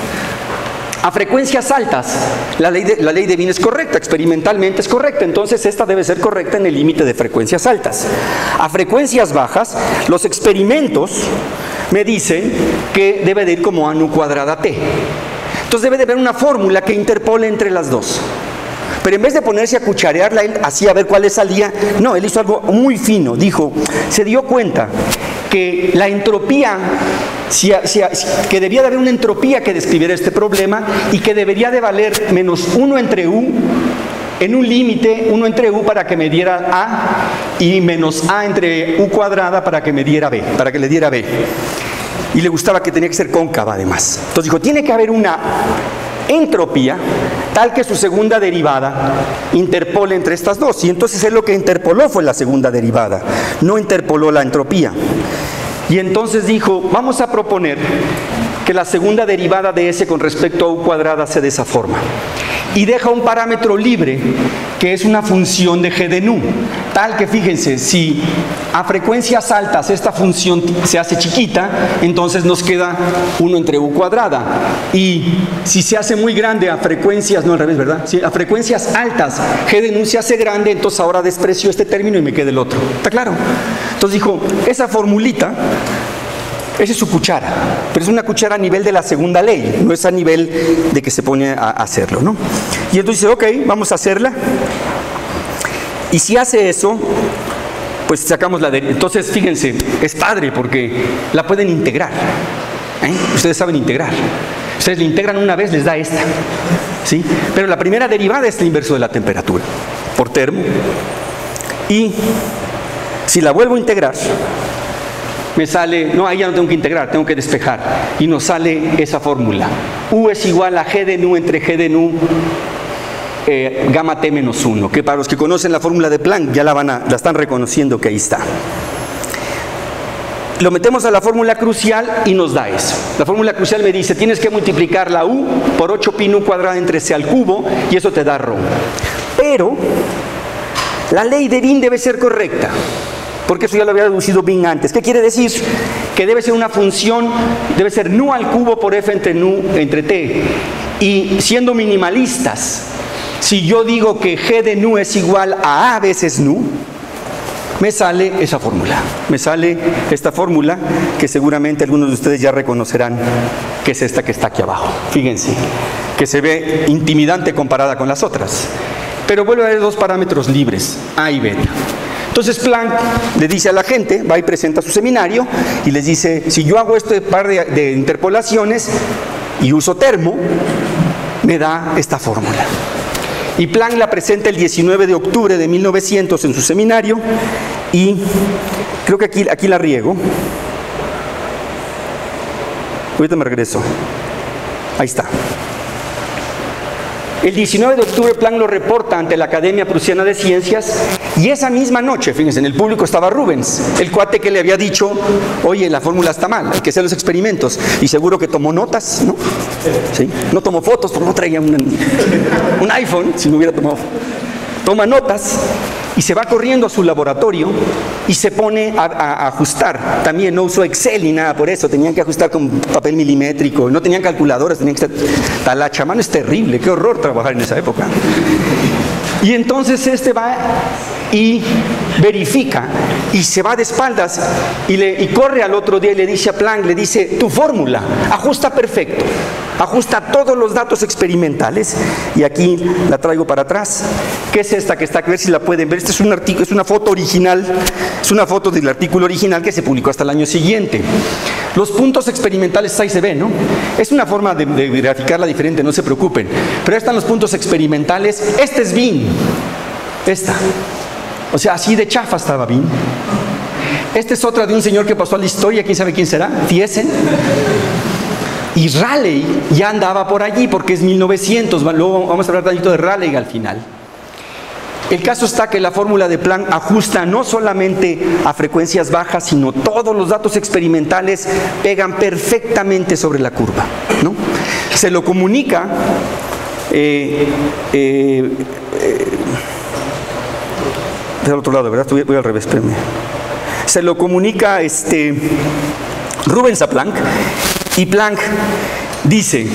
a frecuencias altas, la ley de, la ley de Wien es correcta, experimentalmente es correcta, entonces esta debe ser correcta en el límite de frecuencias altas. A frecuencias bajas, los experimentos me dicen que debe de ir como A nu cuadrada T. Entonces debe de haber una fórmula que interpole entre las dos. Pero en vez de ponerse a cucharearla, él así a ver cuál le salía, no, él hizo algo muy fino. Dijo, se dio cuenta que la entropía, si, si, que debía de haber una entropía que describiera este problema y que debería de valer menos uno entre U, en un límite, uno entre U para que me diera A y menos A entre U cuadrada para que me diera B, para que le diera B. Y le gustaba que tenía que ser cóncava además. Entonces dijo, tiene que haber una entropía tal que su segunda derivada interpole entre estas dos. Y entonces él lo que interpoló fue la segunda derivada, no interpoló la entropía. Y entonces dijo, vamos a proponer que la segunda derivada de S con respecto a U cuadrada sea de esa forma. Y deja un parámetro libre que es una función de G de nu, tal que fíjense, si a frecuencias altas esta función se hace chiquita, entonces nos queda uno entre U cuadrada, y si se hace muy grande a frecuencias, no al revés, ¿verdad? Si a frecuencias altas G de nu se hace grande, entonces ahora desprecio este término y me queda el otro, ¿está claro? Entonces dijo, esa formulita, esa es su cuchara, pero es una cuchara a nivel de la segunda ley, no es a nivel de que se pone a hacerlo, ¿no? Y entonces dice, ok, vamos a hacerla. Y si hace eso, pues sacamos la de... Entonces, fíjense, es padre porque la pueden integrar, ¿eh? Ustedes saben integrar. Ustedes le integran una vez, les da esta, ¿sí? Pero la primera derivada es el inverso de la temperatura, por termo. Y si la vuelvo a integrar, me sale, no, ahí ya no tengo que integrar, tengo que despejar, y nos sale esa fórmula. U es igual a G de nu entre G de nu eh, gamma T menos uno, que para los que conocen la fórmula de Planck ya la, van a, la están reconociendo que ahí está. Lo metemos a la fórmula crucial y nos da eso. La fórmula crucial me dice, tienes que multiplicar la U por ocho pi nu cuadrada entre C al cubo, y eso te da Rho. Pero la ley de Wien debe ser correcta, porque eso ya lo había deducido Wien antes. ¿Qué quiere decir? Que debe ser una función, debe ser nu al cubo por f entre nu entre t. Y siendo minimalistas, si yo digo que g de nu es igual a a veces nu, me sale esa fórmula. Me sale esta fórmula que seguramente algunos de ustedes ya reconocerán que es esta que está aquí abajo. Fíjense. que se ve intimidante comparada con las otras. Pero vuelve a haber dos parámetros libres, A y beta. Entonces Planck le dice a la gente, va y presenta su seminario y les dice, si yo hago este par de, de interpolaciones y uso termo, me da esta fórmula. Y Planck la presenta el diecinueve de octubre de mil novecientos en su seminario y creo que aquí, aquí la riego. Ahorita me regreso. Ahí está. El diecinueve de octubre Planck lo reporta ante la Academia Prusiana de Ciencias y esa misma noche, fíjense, en el público estaba Rubens, el cuate que le había dicho, oye, la fórmula está mal, hay que hacer los experimentos, y seguro que tomó notas, ¿no? ¿Sí? No tomó fotos porque no traía un, un iPhone, si no hubiera tomado. Toma notas y se va corriendo a su laboratorio y se pone a, a, a ajustar. También no usó Excel ni nada por eso, tenían que ajustar con papel milimétrico, no tenían calculadoras, tenían que estar talacha. Mano, es terrible, qué horror trabajar en esa época. Y entonces este va y verifica y se va de espaldas y, le, y corre al otro día y le dice a Planck, le dice, tu fórmula ajusta perfecto, ajusta todos los datos experimentales. Y aquí la traigo para atrás. ¿Qué es esta que está? A ver si la pueden ver. Esta es un artículo, es una foto original, es una foto del artículo original que se publicó hasta el año siguiente. Los puntos experimentales ahí se ven, ¿no? Es una forma de, de graficarla diferente, no se preocupen. Pero ahí están los puntos experimentales. Este es Wien. Esta. O sea, así de chafa estaba Wien. Esta es otra de un señor que pasó a la historia, ¿quién sabe quién será? Thiessen. Y Rayleigh ya andaba por allí porque es mil novecientos, luego vamos a hablar tantito de Rayleigh al final. El caso está que la fórmula de Planck ajusta no solamente a frecuencias bajas, sino todos los datos experimentales pegan perfectamente sobre la curva, ¿no? Se lo comunica eh, eh, eh, del otro lado, ¿verdad? Voy, voy al revés, espérame. Se lo comunica este, Rubens a Planck. Y Planck dice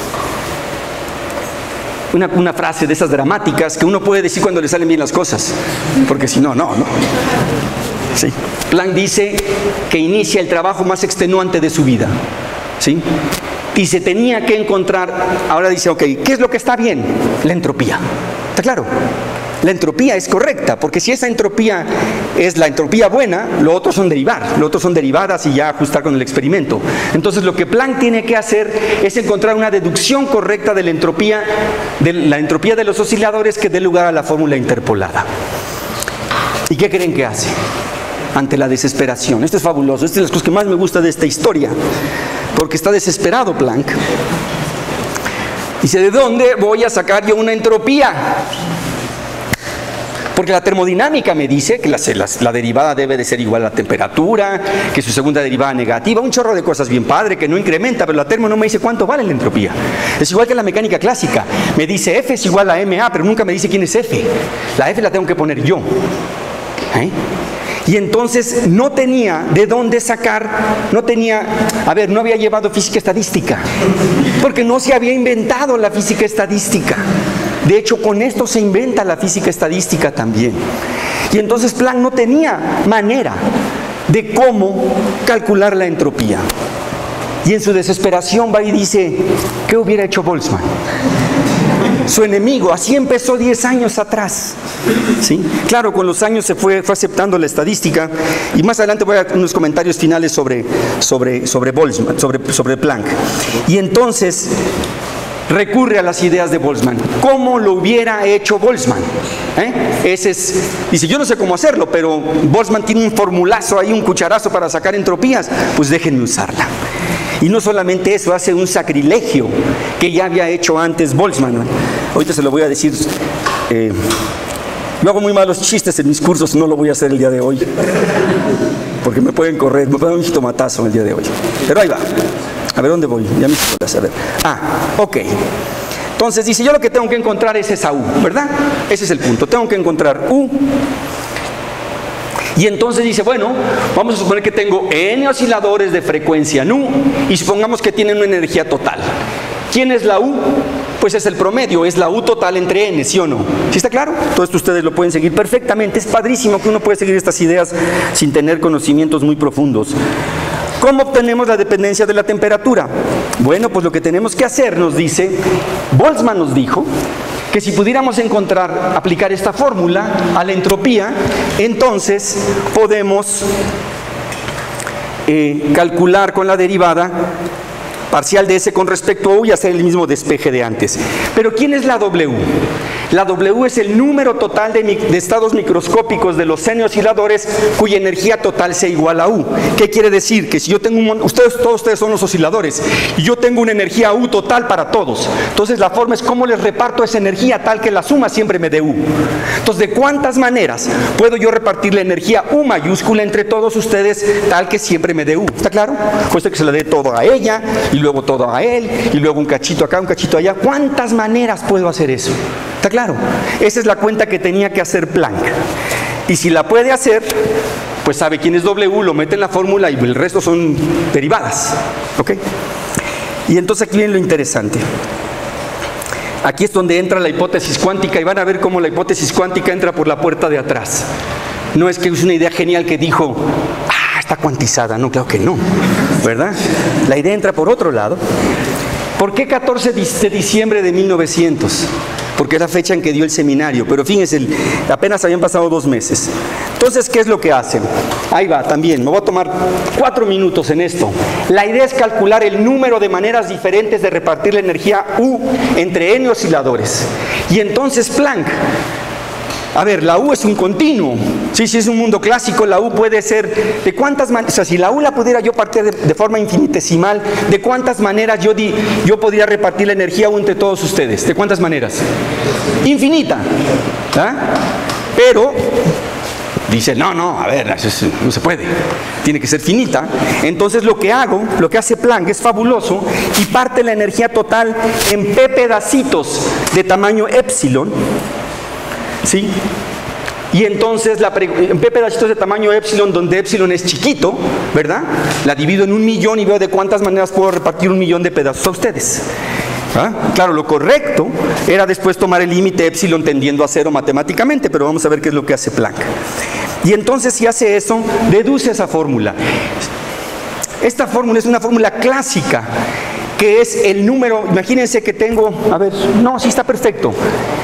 una, una frase de esas dramáticas que uno puede decir cuando le salen bien las cosas, porque si no, no, no. Sí. Planck dice que inicia el trabajo más extenuante de su vida, ¿sí? Y se tenía que encontrar, ahora dice, ok, ¿qué es lo que está bien? La entropía. ¿Está claro? La entropía es correcta, porque si esa entropía es la entropía buena, lo otro son derivar, lo otro son derivadas y ya ajustar con el experimento. Entonces lo que Planck tiene que hacer es encontrar una deducción correcta de la entropía, de la entropía de los osciladores que dé lugar a la fórmula interpolada. ¿Y qué creen que hace? Ante la desesperación. Esto es fabuloso, esta es de las cosas que más me gusta de esta historia, porque está desesperado Planck. Dice, ¿de dónde voy a sacar yo una entropía? Porque la termodinámica me dice que la, la, la derivada debe de ser igual a la temperatura, que su segunda derivada negativa, un chorro de cosas bien padre, que no incrementa, pero la termo no me dice cuánto vale la entropía. Es igual que la mecánica clásica, me dice F es igual a M A, pero nunca me dice quién es F. La F la tengo que poner yo. ¿Eh? Y entonces no tenía de dónde sacar, no tenía, a ver, no había llevado física estadística, porque no se había inventado la física estadística. De hecho, con esto se inventa la física estadística también. Y entonces Planck no tenía manera de cómo calcular la entropía. Y en su desesperación va y dice, ¿qué hubiera hecho Boltzmann? Su enemigo, así empezó diez años atrás. ¿Sí? Claro, con los años se fue, fue aceptando la estadística, y más adelante voy a dar unos comentarios finales sobre, sobre, sobre Boltzmann, sobre, sobre Planck. Y entonces recurre a las ideas de Boltzmann. ¿Cómo lo hubiera hecho Boltzmann? ¿Eh? Ese es, dice, yo no sé cómo hacerlo, pero Boltzmann tiene un formulazo ahí, un cucharazo para sacar entropías, pues déjenme usarla. Y no solamente eso, hace un sacrilegio que ya había hecho antes Boltzmann. Ahorita se lo voy a decir. Eh, yo hago muy malos chistes en mis cursos, no lo voy a hacer el día de hoy, porque me pueden correr, me pueden dar un jitomatazo el día de hoy. Pero ahí va. A ver, ¿dónde voy? Ya me hice a ver. Ah, ok. Entonces dice, yo lo que tengo que encontrar es esa U, ¿verdad? Ese es el punto. Tengo que encontrar U. Y entonces dice, bueno, vamos a suponer que tengo N osciladores de frecuencia nu y supongamos que tienen una energía total. ¿Quién es la U? Pues es el promedio, es la U total entre N, ¿sí o no? ¿Sí está claro? Todo esto ustedes lo pueden seguir perfectamente. Es padrísimo que uno puede seguir estas ideas sin tener conocimientos muy profundos. ¿Cómo obtenemos la dependencia de la temperatura? Bueno, pues lo que tenemos que hacer, nos dice, Boltzmann nos dijo, que si pudiéramos encontrar, aplicar esta fórmula a la entropía, entonces podemos eh, calcular con la derivada parcial de S con respecto a U y hacer el mismo despeje de antes. Pero ¿quién es la W? La W es el número total de, de estados microscópicos de los N osciladores cuya energía total sea igual a U. ¿Qué quiere decir? Que si yo tengo un... Ustedes, todos ustedes son los osciladores y yo tengo una energía U total para todos. Entonces la forma es cómo les reparto esa energía tal que la suma siempre me dé U. Entonces, ¿de cuántas maneras puedo yo repartir la energía U mayúscula entre todos ustedes tal que siempre me dé U? ¿Está claro? Puede ser que se le dé todo a ella y luego todo a él y luego un cachito acá, un cachito allá. ¿Cuántas maneras puedo hacer eso? ¿Está claro? Esa es la cuenta que tenía que hacer Planck. Y si la puede hacer, pues sabe quién es W, lo mete en la fórmula y el resto son derivadas. ¿Ok? Y entonces aquí viene lo interesante. Aquí es donde entra la hipótesis cuántica y van a ver cómo la hipótesis cuántica entra por la puerta de atrás. No es que es una idea genial que dijo, ah, está cuantizada. No, claro que no, ¿verdad? La idea entra por otro lado. ¿Por qué catorce de diciembre de mil novecientos? Porque es la fecha en que dio el seminario, pero fíjense, apenas habían pasado dos meses. Entonces, ¿qué es lo que hacen? Ahí va, también, me voy a tomar cuatro minutos en esto. La idea es calcular el número de maneras diferentes de repartir la energía U entre N osciladores. Y entonces Planck, a ver, la U es un continuo. Sí, sí, es un mundo clásico. La U puede ser de cuántas maneras, o sea, si la U la pudiera yo partir de, de forma infinitesimal, ¿de cuántas maneras yo, di, yo podría repartir la energía U entre todos ustedes? ¿De cuántas maneras? Infinita. ¿Ah? Pero dice, no, no, a ver, eso no se puede, tiene que ser finita. Entonces lo que hago, lo que hace Planck es fabuloso y parte la energía total en P pedacitos de tamaño epsilon. ¿Sí? Y entonces la en P pedacitos de tamaño epsilon, donde epsilon es chiquito, ¿verdad? La divido en un millón y veo de cuántas maneras puedo repartir un millón de pedazos a ustedes. ¿Ah? Claro, lo correcto era después tomar el límite epsilon tendiendo a cero matemáticamente, pero vamos a ver qué es lo que hace Planck. Y entonces, si hace eso, deduce esa fórmula. Esta fórmula es una fórmula clásica, que es el número, imagínense que tengo, a ver, no, sí está perfecto.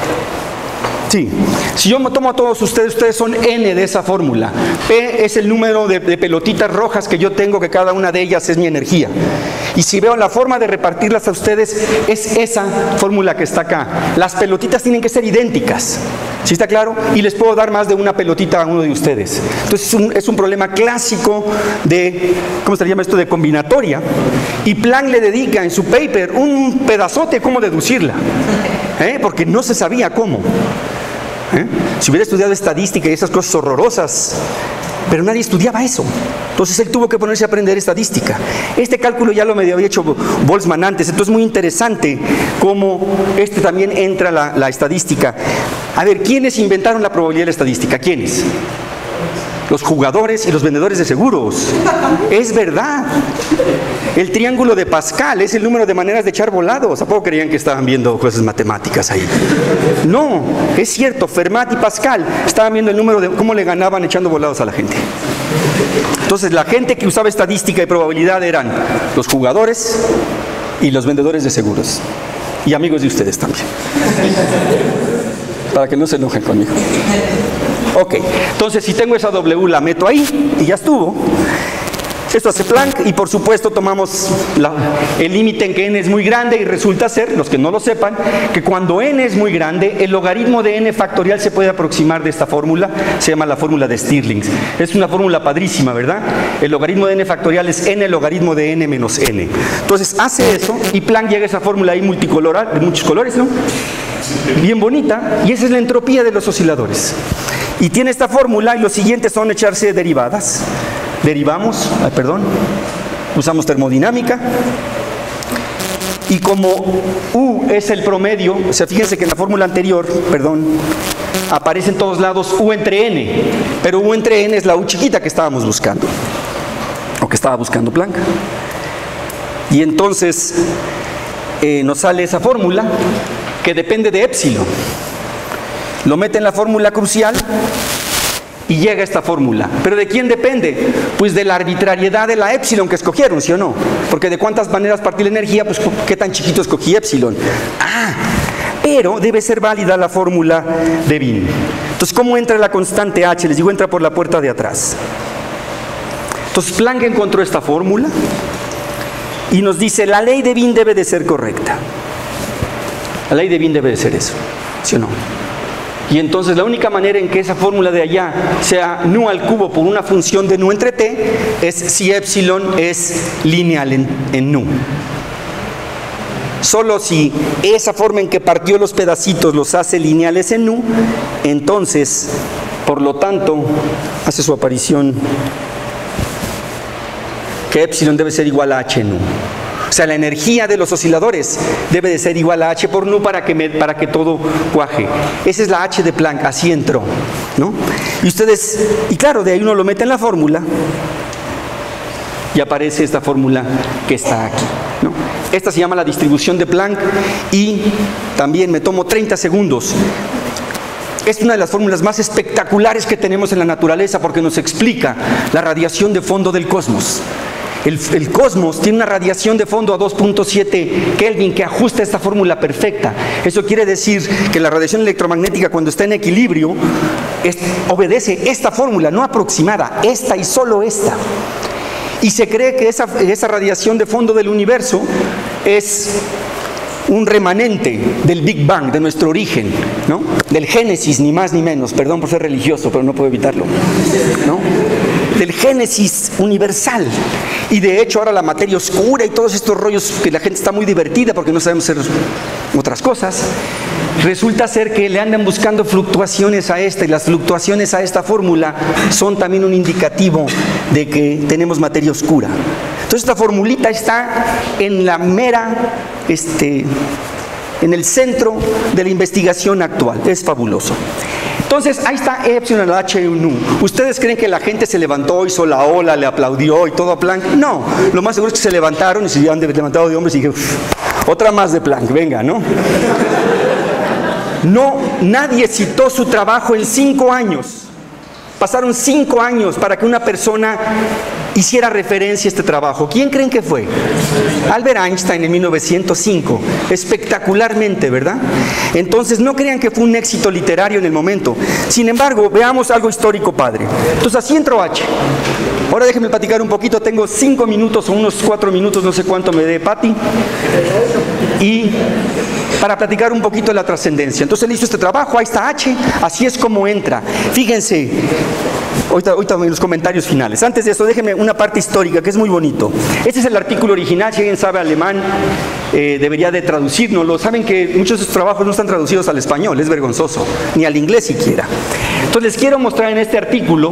Sí, si yo me tomo a todos ustedes, ustedes son N de esa fórmula. P es el número de, de pelotitas rojas que yo tengo, que cada una de ellas es mi energía. Y si veo la forma de repartirlas a ustedes, es esa fórmula que está acá. Las pelotitas tienen que ser idénticas, ¿sí está claro? Y les puedo dar más de una pelotita a uno de ustedes. Entonces es un, es un problema clásico de, ¿cómo se llama esto? De combinatoria. Y Planck le dedica en su paper un pedazote cómo deducirla, ¿eh? Porque no se sabía cómo. ¿Eh? Si hubiera estudiado estadística y esas cosas horrorosas, pero nadie estudiaba eso. Entonces él tuvo que ponerse a aprender estadística. Este cálculo ya lo medio había hecho Boltzmann antes, entonces es muy interesante cómo este también entra la, la estadística. A ver, ¿quiénes inventaron la probabilidad de la estadística? ¿Quiénes? Los jugadores y los vendedores de seguros. Es verdad. El triángulo de Pascal es el número de maneras de echar volados. ¿A poco creían que estaban viendo cosas matemáticas ahí? No, es cierto. Fermat y Pascal estaban viendo el número de cómo le ganaban echando volados a la gente. Entonces, la gente que usaba estadística y probabilidad eran los jugadores y los vendedores de seguros. Y amigos de ustedes también. Para que no se enojen conmigo. Ok, entonces si tengo esa W la meto ahí y ya estuvo. Esto hace Planck y por supuesto tomamos la, el límite en que n es muy grande y resulta ser, los que no lo sepan, que cuando n es muy grande, el logaritmo de n factorial se puede aproximar de esta fórmula, se llama la fórmula de Stirling. Es una fórmula padrísima, ¿verdad? El logaritmo de n factorial es n logaritmo de n menos n. Entonces hace eso y Planck llega a esa fórmula ahí multicolor, de muchos colores, ¿no? Bien bonita, y esa es la entropía de los osciladores. Y tiene esta fórmula y los siguientes son echarse derivadas. Derivamos, ay, perdón, usamos termodinámica. Y como U es el promedio, o sea, fíjense que en la fórmula anterior, perdón, aparece en todos lados U entre N, pero U entre N es la U chiquita que estábamos buscando, o que estaba buscando Planck. Y entonces eh, nos sale esa fórmula que depende de epsilon. Lo mete en la fórmula crucial y llega esta fórmula. ¿Pero de quién depende? Pues de la arbitrariedad de la épsilon que escogieron, ¿sí o no? Porque de cuántas maneras partir la energía, pues qué tan chiquito escogí épsilon. Ah, pero debe ser válida la fórmula de Wien. Entonces, ¿cómo entra la constante H? Les digo, entra por la puerta de atrás. Entonces, Planck encontró esta fórmula y nos dice, la ley de Wien debe de ser correcta. La ley de Wien debe de ser eso, ¿sí o no? Y entonces la única manera en que esa fórmula de allá sea nu al cubo por una función de nu entre t es si epsilon es lineal en, en nu. Solo si esa forma en que partió los pedacitos los hace lineales en nu, entonces, por lo tanto, hace su aparición que epsilon debe ser igual a h nu. O sea, la energía de los osciladores debe de ser igual a h por nu para que, me, para que todo cuaje. Esa es la H de Planck, así entró, ¿no? Y ustedes, y claro, de ahí uno lo mete en la fórmula y aparece esta fórmula que está aquí, ¿no? Esta se llama la distribución de Planck y también me tomo treinta segundos. Es una de las fórmulas más espectaculares que tenemos en la naturaleza porque nos explica la radiación de fondo del cosmos. El, el cosmos tiene una radiación de fondo a dos punto siete Kelvin que ajusta esta fórmula perfecta. Eso quiere decir que la radiación electromagnética, cuando está en equilibrio, es, obedece esta fórmula, no aproximada, esta y solo esta. Y se cree que esa, esa radiación de fondo del universo es un remanente del Big Bang, de nuestro origen, ¿no? Del Génesis, ni más ni menos. Perdón por ser religioso, pero no puedo evitarlo, ¿no? Del Génesis universal. Y de hecho ahora la materia oscura y todos estos rollos que la gente está muy divertida porque no sabemos hacer otras cosas, resulta ser que le andan buscando fluctuaciones a esta, y las fluctuaciones a esta fórmula son también un indicativo de que tenemos materia oscura. Entonces esta formulita está en la mera, este, en el centro de la investigación actual. Es fabuloso. Entonces, ahí está epsilon al h nu. ¿Ustedes creen que la gente se levantó, hizo la ola, le aplaudió y todo a Planck? No, lo más seguro es que se levantaron y se han levantado de hombres y dije, otra más de Planck, venga, ¿no? No, nadie citó su trabajo en cinco años. Pasaron cinco años para que una persona hiciera referencia a este trabajo. ¿Quién creen que fue? Albert Einstein en mil novecientos cinco. Espectacularmente, ¿verdad? Entonces no crean que fue un éxito literario en el momento. Sin embargo, veamos algo histórico, padre. Entonces así entró H. Ahora déjenme platicar un poquito. Tengo cinco minutos o unos cuatro minutos, no sé cuánto me dé Patti. Y para platicar un poquito de la trascendencia. Entonces él hizo este trabajo, ahí está H, así es como entra. Fíjense, ahorita, ahorita en los comentarios finales. Antes de eso, déjenme una parte histórica que es muy bonito. Este es el artículo original, si alguien sabe alemán, eh, debería de traducirnoslo. Saben que muchos de estos trabajos no están traducidos al español, es vergonzoso, ni al inglés siquiera. Entonces les quiero mostrar en este artículo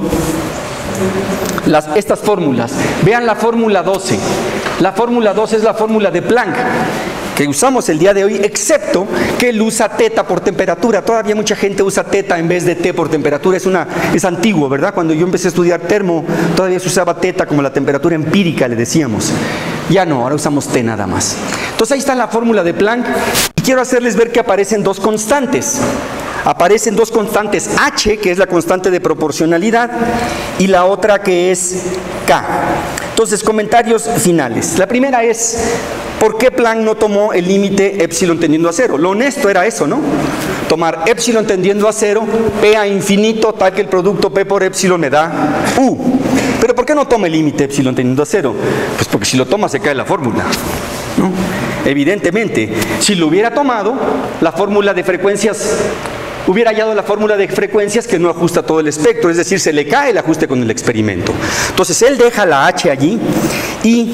las, estas fórmulas. Vean la fórmula doce. La fórmula doce es la fórmula de Planck que usamos el día de hoy, excepto que él usa teta por temperatura. Todavía mucha gente usa teta en vez de T por temperatura. Es, una, es antiguo, ¿verdad? Cuando yo empecé a estudiar termo, todavía se usaba teta como la temperatura empírica, le decíamos. Ya no, ahora usamos T nada más. Entonces ahí está la fórmula de Planck y quiero hacerles ver que aparecen dos constantes. Aparecen dos constantes, H, que es la constante de proporcionalidad, y la otra que es K. Entonces, comentarios finales. La primera es, ¿por qué Planck no tomó el límite epsilon tendiendo a cero? Lo honesto era eso, ¿no? Tomar epsilon tendiendo a cero, P a infinito, tal que el producto P por epsilon me da U. Pero ¿por qué no toma el límite epsilon tendiendo a cero? Pues porque si lo toma se cae la fórmula, ¿no? Evidentemente, si lo hubiera tomado, la fórmula de frecuencias hubiera hallado la fórmula de frecuencias que no ajusta todo el espectro, es decir, se le cae el ajuste con el experimento. Entonces él deja la H allí y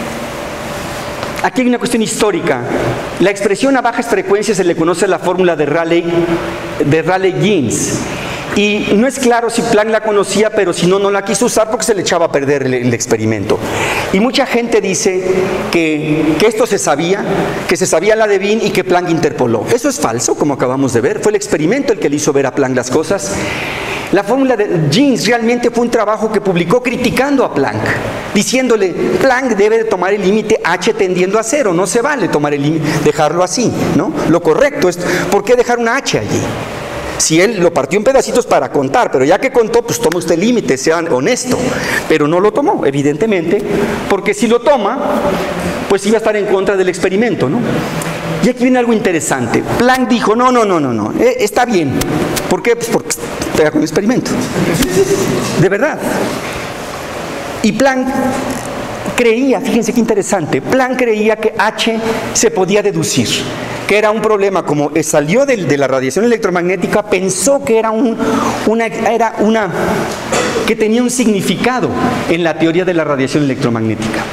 aquí hay una cuestión histórica. La expresión a bajas frecuencias se le conoce la fórmula de Rayleigh, de Rayleigh-Jeans. Y no es claro si Planck la conocía, pero si no, no la quiso usar porque se le echaba a perder el, el experimento. Y mucha gente dice que, que esto se sabía, que se sabía la de Wien y que Planck interpoló. Eso es falso, como acabamos de ver. Fue el experimento el que le hizo ver a Planck las cosas. La fórmula de Jeans realmente fue un trabajo que publicó criticando a Planck, diciéndole, Planck debe de tomar el límite H tendiendo a cero, no se vale tomar el límite, dejarlo así, ¿no? Lo correcto es, ¿por qué dejar una H allí? Si él lo partió en pedacitos para contar, pero ya que contó, pues toma usted límite, sea honesto. Pero no lo tomó, evidentemente, porque si lo toma, pues iba a estar en contra del experimento, ¿no? Y aquí viene algo interesante. Planck dijo, no, no, no, no, no, eh, está bien. ¿Por qué? Pues porque te hago un experimento. De verdad. Y Planck creía, fíjense qué interesante, Planck creía que H se podía deducir, que era un problema, como salió de, de la radiación electromagnética, pensó que era, un, una, era una, que tenía un significado en la teoría de la radiación electromagnética.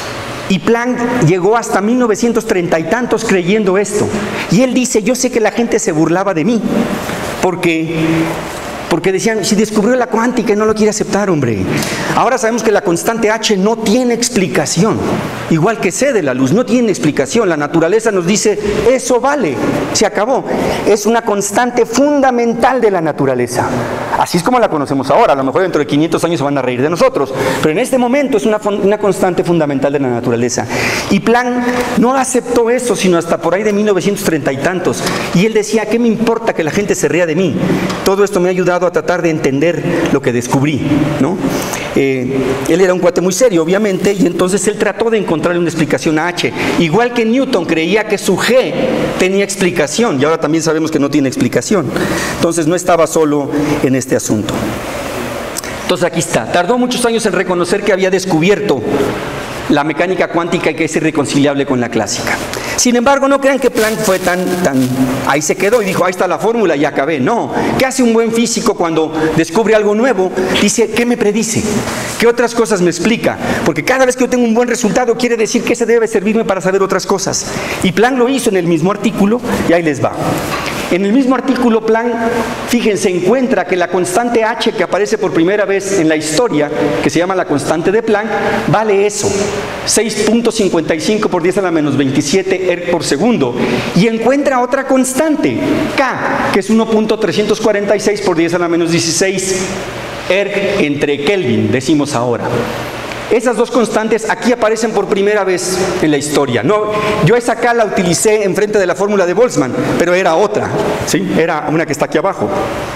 Y Planck llegó hasta mil novecientos treinta y tantos creyendo esto. Y él dice, yo sé que la gente se burlaba de mí, porque... Porque decían, si descubrió la cuántica y no lo quiere aceptar, hombre. Ahora sabemos que la constante H no tiene explicación. Igual que C de la luz, no tiene explicación. La naturaleza nos dice, eso vale, se acabó. Es una constante fundamental de la naturaleza. Así es como la conocemos ahora. A lo mejor dentro de quinientos años se van a reír de nosotros. Pero en este momento es una, una constante fundamental de la naturaleza. Y Planck no aceptó eso, sino hasta por ahí de mil novecientos treinta y tantos. Y él decía, ¿qué me importa que la gente se ría de mí? Todo esto me ha ayudado a tratar de entender lo que descubrí, ¿no? Eh, él era un cuate muy serio, obviamente, y entonces él trató de encontrarle una explicación a H. Igual que Newton creía que su G tenía explicación, y ahora también sabemos que no tiene explicación. Entonces no estaba solo en este asunto. Entonces aquí está. Tardó muchos años en reconocer que había descubierto la mecánica cuántica y que es irreconciliable con la clásica. Sin embargo, no crean que Planck fue tan, tan... ahí se quedó y dijo, ahí está la fórmula y acabé. No. ¿Qué hace un buen físico cuando descubre algo nuevo? Dice, ¿qué me predice? ¿Qué otras cosas me explica? Porque cada vez que yo tengo un buen resultado, quiere decir que ese debe servirme para saber otras cosas. Y Planck lo hizo en el mismo artículo y ahí les va. En el mismo artículo, Planck, fíjense, encuentra que la constante H que aparece por primera vez en la historia, que se llama la constante de Planck, vale eso, seis punto cincuenta y cinco por diez a la menos veintisiete erg por segundo, y encuentra otra constante, K, que es uno punto trescientos cuarenta y seis por diez a la menos dieciséis erg entre Kelvin, decimos ahora. Esas dos constantes aquí aparecen por primera vez en la historia. No, yo esa K la utilicé enfrente de la fórmula de Boltzmann, pero era otra, ¿sí? Era una que está aquí abajo.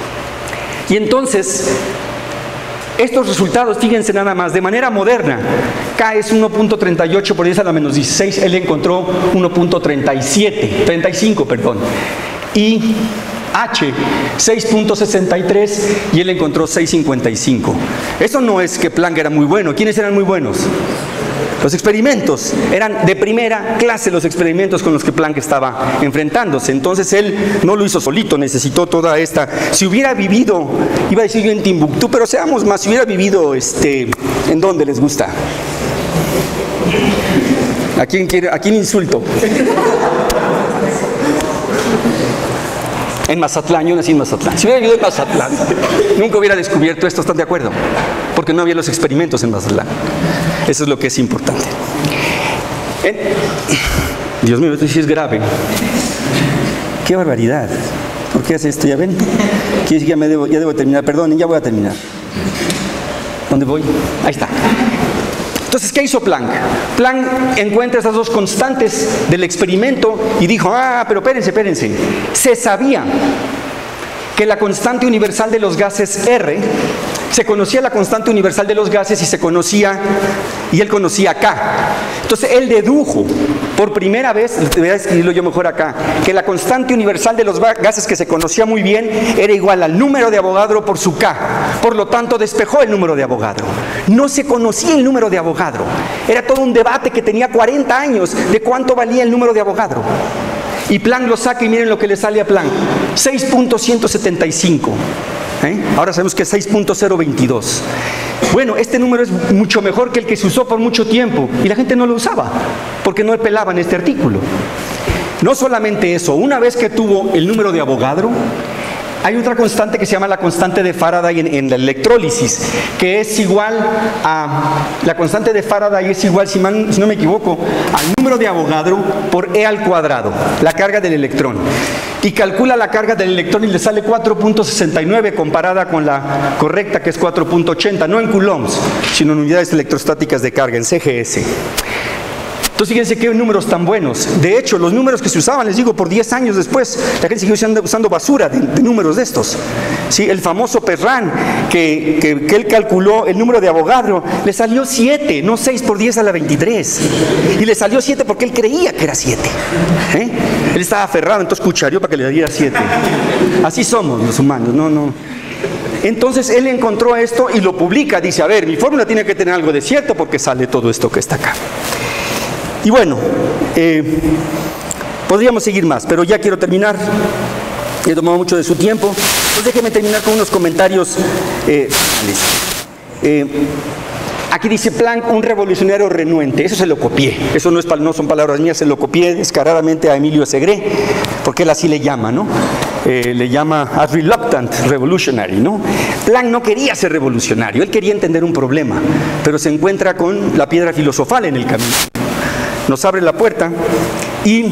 Y entonces, estos resultados, fíjense nada más, de manera moderna, K es uno punto treinta y ocho por diez a la menos dieciséis, él encontró uno punto treinta y siete, treinta y cinco, perdón. Y H, seis punto sesenta y tres, y él encontró seis punto cincuenta y cinco. Eso no es que Planck era muy bueno. ¿Quiénes eran muy buenos? Los experimentos. Eran de primera clase los experimentos con los que Planck estaba enfrentándose. Entonces él no lo hizo solito, necesitó toda esta... Si hubiera vivido, iba a decir yo en Timbuktu, pero seamos más, si hubiera vivido, este, ¿en dónde les gusta? ¿A quién quiere, a quién insulto? En Mazatlán, yo nací en Mazatlán. Si hubiera vivido en Mazatlán, nunca hubiera descubierto esto, ¿están de acuerdo? Porque no había los experimentos en Mazatlán. Eso es lo que es importante. En... Dios mío, esto sí es grave. ¡Qué barbaridad! ¿Por qué hace esto? ¿Ya ven? Quiere decir que ya, me debo, ya debo terminar. Perdón, ya voy a terminar. ¿Dónde voy? Ahí está. Entonces, ¿qué hizo Planck? Planck encuentra esas dos constantes del experimento y dijo, ah, pero espérense, espérense. Se sabía que la constante universal de los gases R, se conocía la constante universal de los gases y se conocía, y él conocía K. Entonces, él dedujo por primera vez, voy a escribirlo yo mejor acá, que la constante universal de los gases que se conocía muy bien era igual al número de Avogadro por su K. Por lo tanto, despejó el número de Avogadro. No se conocía el número de Avogadro. Era todo un debate que tenía cuarenta años de cuánto valía el número de Avogadro. Y Planck lo saca y miren lo que le sale a Planck. seis punto ciento setenta y cinco. ¿Eh? Ahora sabemos que es seis punto cero veintidós. Bueno, este número es mucho mejor que el que se usó por mucho tiempo y la gente no lo usaba porque no pelaban este artículo. No solamente eso, una vez que tuvo el número de Avogadro, hay otra constante que se llama la constante de Faraday en, en la electrólisis, que es igual a, la constante de Faraday es igual, si, man, si no me equivoco, al número de Avogadro por E al cuadrado, la carga del electrón. Y calcula la carga del electrón y le sale cuatro punto sesenta y nueve comparada con la correcta que es cuatro punto ochenta, no en coulombs, sino en unidades electrostáticas de carga, en C G S. Entonces fíjense qué números tan buenos. De hecho, los números que se usaban, les digo, por diez años después, la gente siguió usando, usando basura de, de números de estos. ¿Sí? El famoso Perrán, que, que, que él calculó el número de Avogadro, le salió siete, no seis por diez a la veintitrés. Y le salió siete porque él creía que era siete. ¿Eh? Él estaba aferrado, entonces cucharió para que le diera siete. Así somos los humanos, no, no. Entonces él encontró esto y lo publica, dice, a ver, mi fórmula tiene que tener algo de cierto porque sale todo esto que está acá. Y bueno, eh, podríamos seguir más, pero ya quiero terminar. He tomado mucho de su tiempo. Entonces déjenme terminar con unos comentarios. Eh, eh, aquí dice Planck, un revolucionario renuente. Eso se lo copié. Eso no, es, no son palabras mías, se lo copié descaradamente a Emilio Segre, porque él así le llama, ¿no? Eh, le llama a reluctant revolutionary, ¿no? Planck no quería ser revolucionario, él quería entender un problema, pero se encuentra con la piedra filosofal en el camino. Nos abre la puerta y,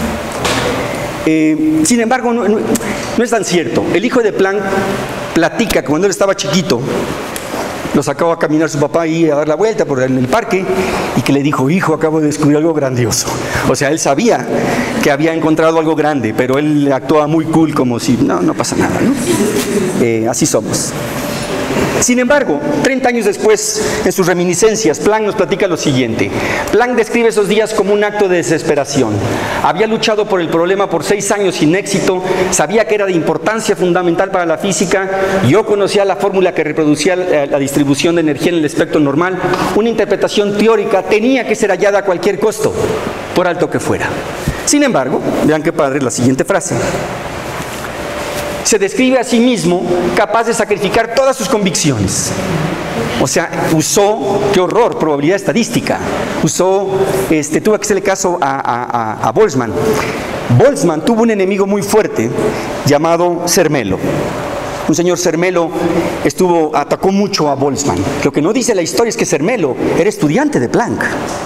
eh, sin embargo, no, no, no es tan cierto. El hijo de Planck platica que cuando él estaba chiquito, lo sacaba a caminar su papá y a dar la vuelta por en el parque y que le dijo, hijo, acabo de descubrir algo grandioso. O sea, él sabía que había encontrado algo grande, pero él actuaba muy cool, como si, no, no pasa nada, ¿no? Eh, así somos. Sin embargo, treinta años después, en sus reminiscencias, Planck nos platica lo siguiente. Planck describe esos días como un acto de desesperación. Había luchado por el problema por seis años sin éxito, sabía que era de importancia fundamental para la física, yo conocía la fórmula que reproducía la, la distribución de energía en el espectro normal, una interpretación teórica tenía que ser hallada a cualquier costo, por alto que fuera. Sin embargo, vean qué padre la siguiente frase. Se describe a sí mismo capaz de sacrificar todas sus convicciones. O sea, usó, qué horror, probabilidad estadística. Usó, este, tuvo que hacerle caso a, a, a, a Boltzmann. Boltzmann tuvo un enemigo muy fuerte llamado Zermelo. Un señor Zermelo estuvo, atacó mucho a Boltzmann. Lo que no dice la historia es que Zermelo era estudiante de Planck.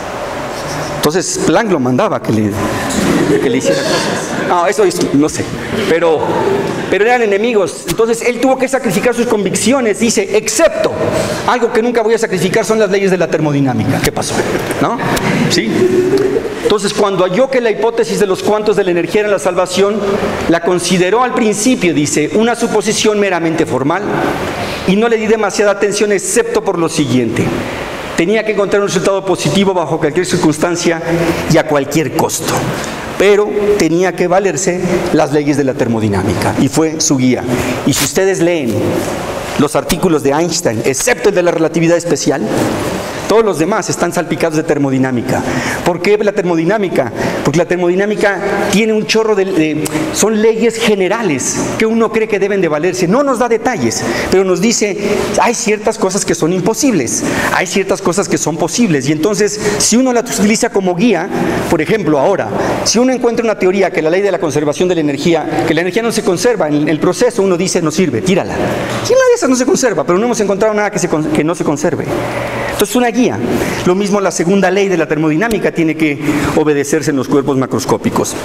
Entonces Planck lo mandaba que le, que le hiciera cosas. No, eso es, no sé, pero, pero eran enemigos. Entonces él tuvo que sacrificar sus convicciones, dice, excepto, algo que nunca voy a sacrificar son las leyes de la termodinámica. ¿Qué pasó? ¿No? ¿Sí? Entonces cuando halló que la hipótesis de los cuantos de la energía era la salvación, la consideró al principio, dice, una suposición meramente formal y no le di demasiada atención excepto por lo siguiente. Tenía que encontrar un resultado positivo bajo cualquier circunstancia y a cualquier costo. Pero tenía que valerse las leyes de la termodinámica y fue su guía. Y si ustedes leen los artículos de Einstein, excepto el de la relatividad especial, todos los demás están salpicados de termodinámica. ¿Por qué la termodinámica? Porque la termodinámica tiene un chorro de, de... son leyes generales que uno cree que deben de valerse. No nos da detalles, pero nos dice, hay ciertas cosas que son imposibles, hay ciertas cosas que son posibles. Y entonces, si uno las utiliza como guía, por ejemplo, ahora, si uno encuentra una teoría que la ley de la conservación de la energía, que la energía no se conserva en el proceso, uno dice, no sirve, tírala. Y una de esas no se conserva, pero no hemos encontrado nada que, se, que no se conserve. Entonces, una guía. Lo mismo la segunda ley de la termodinámica tiene que obedecerse en los cuerpos macroscópicos.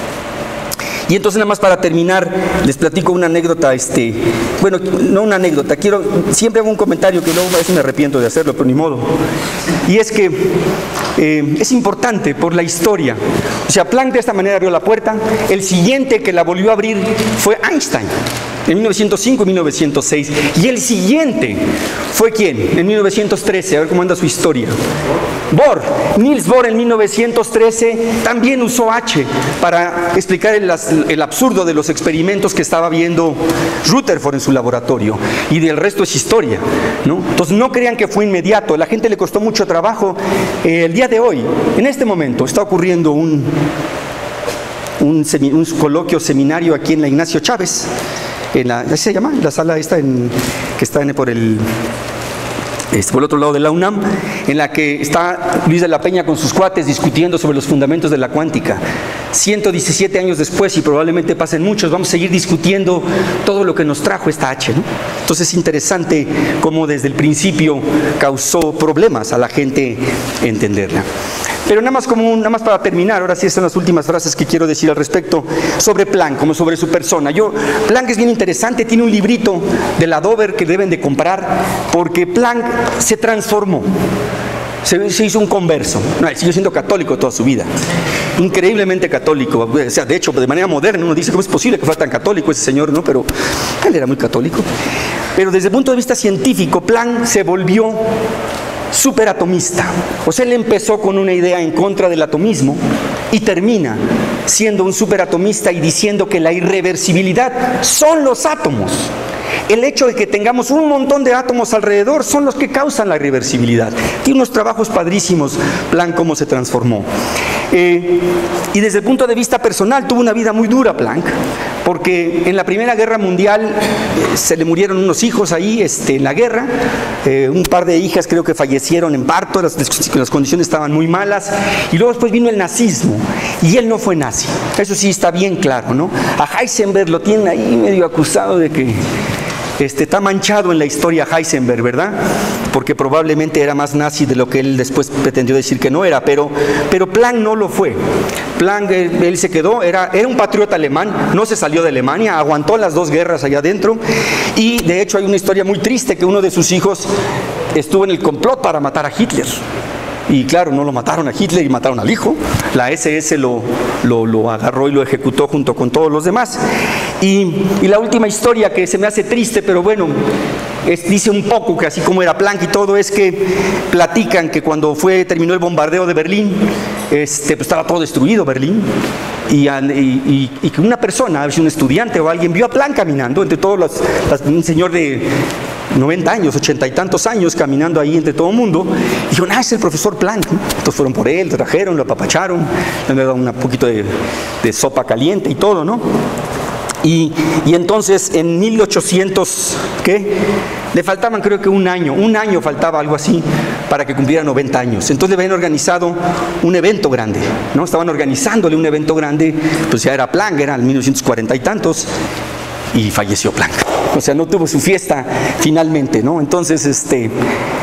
Y entonces, nada más para terminar, les platico una anécdota, este, bueno, no una anécdota, quiero, siempre hago un comentario que luego a veces me arrepiento de hacerlo, pero ni modo. Y es que eh, es importante por la historia. O sea, Planck de esta manera abrió la puerta. El siguiente que la volvió a abrir fue Einstein, en mil novecientos cinco y mil novecientos seis. Y el siguiente fue ¿quién? En mil novecientos trece, a ver cómo anda su historia. Bohr, Niels Bohr en mil novecientos trece también usó H para explicar el, el absurdo de los experimentos que estaba viendo Rutherford en su laboratorio, y del resto es historia, ¿no? Entonces no crean que fue inmediato, a la gente le costó mucho trabajo. Eh, el día de hoy, en este momento, está ocurriendo un, un, semi, un coloquio seminario aquí en la Ignacio Chávez, en la, ¿qué se llama? La sala esta en, que está en, por el... Este, por el otro lado de la UNAM, en la que está Luis de la Peña con sus cuates discutiendo sobre los fundamentos de la cuántica. ciento diecisiete años después, y probablemente pasen muchos, vamos a seguir discutiendo todo lo que nos trajo esta H, ¿no? Entonces es interesante cómo desde el principio causó problemas a la gente entenderla. Pero nada más, como un, nada más para terminar, ahora sí son las últimas frases que quiero decir al respecto sobre Planck, como sobre su persona. Yo, Planck es bien interesante, tiene un librito de la Dover que deben de comprar, porque Planck se transformó. Se, se hizo un converso, no, siguió siendo católico toda su vida, increíblemente católico, o sea, de hecho, de manera moderna uno dice, ¿cómo es posible que fuera tan católico ese señor? No, pero él era muy católico. Pero desde el punto de vista científico, Planck se volvió superatomista. O sea, él empezó con una idea en contra del atomismo y termina siendo un superatomista y diciendo que la irreversibilidad son los átomos. El hecho de que tengamos un montón de átomos alrededor son los que causan la irreversibilidad. Tiene unos trabajos padrísimos, Planck, cómo se transformó. Eh, y desde el punto de vista personal, tuvo una vida muy dura Planck, porque en la Primera Guerra Mundial eh, se le murieron unos hijos ahí este, en la guerra, eh, un par de hijas creo que fallecieron en parto, las, las condiciones estaban muy malas, y luego después vino el nazismo, y él no fue nazi. Eso sí está bien claro, ¿no? A Heisenberg lo tienen ahí medio acusado de que Este, está manchado en la historia Heisenberg, ¿verdad? Porque probablemente era más nazi de lo que él después pretendió decir que no era, pero, pero Planck no lo fue. Planck, él, él se quedó, era, era un patriota alemán, no se salió de Alemania, aguantó las dos guerras allá adentro, y de hecho hay una historia muy triste que uno de sus hijos estuvo en el complot para matar a Hitler. Y claro, no lo mataron a Hitler y mataron al hijo. La ese ese lo, lo, lo agarró y lo ejecutó junto con todos los demás. Y, y la última historia que se me hace triste, pero bueno, es, dice un poco que así como era Planck y todo, es que platican que cuando fue, terminó el bombardeo de Berlín, este, pues estaba todo destruido Berlín. Y, y, y que una persona, a ver si un estudiante o alguien, vio a Planck caminando entre todos los, los un señor de noventa años, ochenta y tantos años, caminando ahí entre todo el mundo, y dijeron, ah, es el profesor Planck. Entonces fueron por él, lo trajeron, lo apapacharon, le dieron un poquito de, de sopa caliente y todo, ¿no? Y, y entonces en mil ochocientos, ¿qué? Le faltaban creo que un año, un año faltaba algo así para que cumpliera noventa años. Entonces le habían organizado un evento grande, ¿no? Estaban organizándole un evento grande, pues ya era Planck, era en mil novecientos cuarenta y tantos, y falleció Planck. O sea, no tuvo su fiesta finalmente, ¿no? Entonces, este,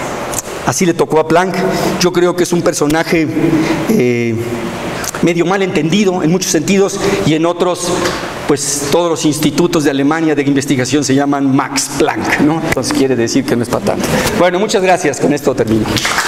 así le tocó a Planck. Yo creo que es un personaje eh, medio mal entendido en muchos sentidos, y en otros, pues todos los institutos de Alemania de investigación se llaman Max Planck, ¿no? Entonces quiere decir que no es para tanto. Bueno, muchas gracias. Con esto termino.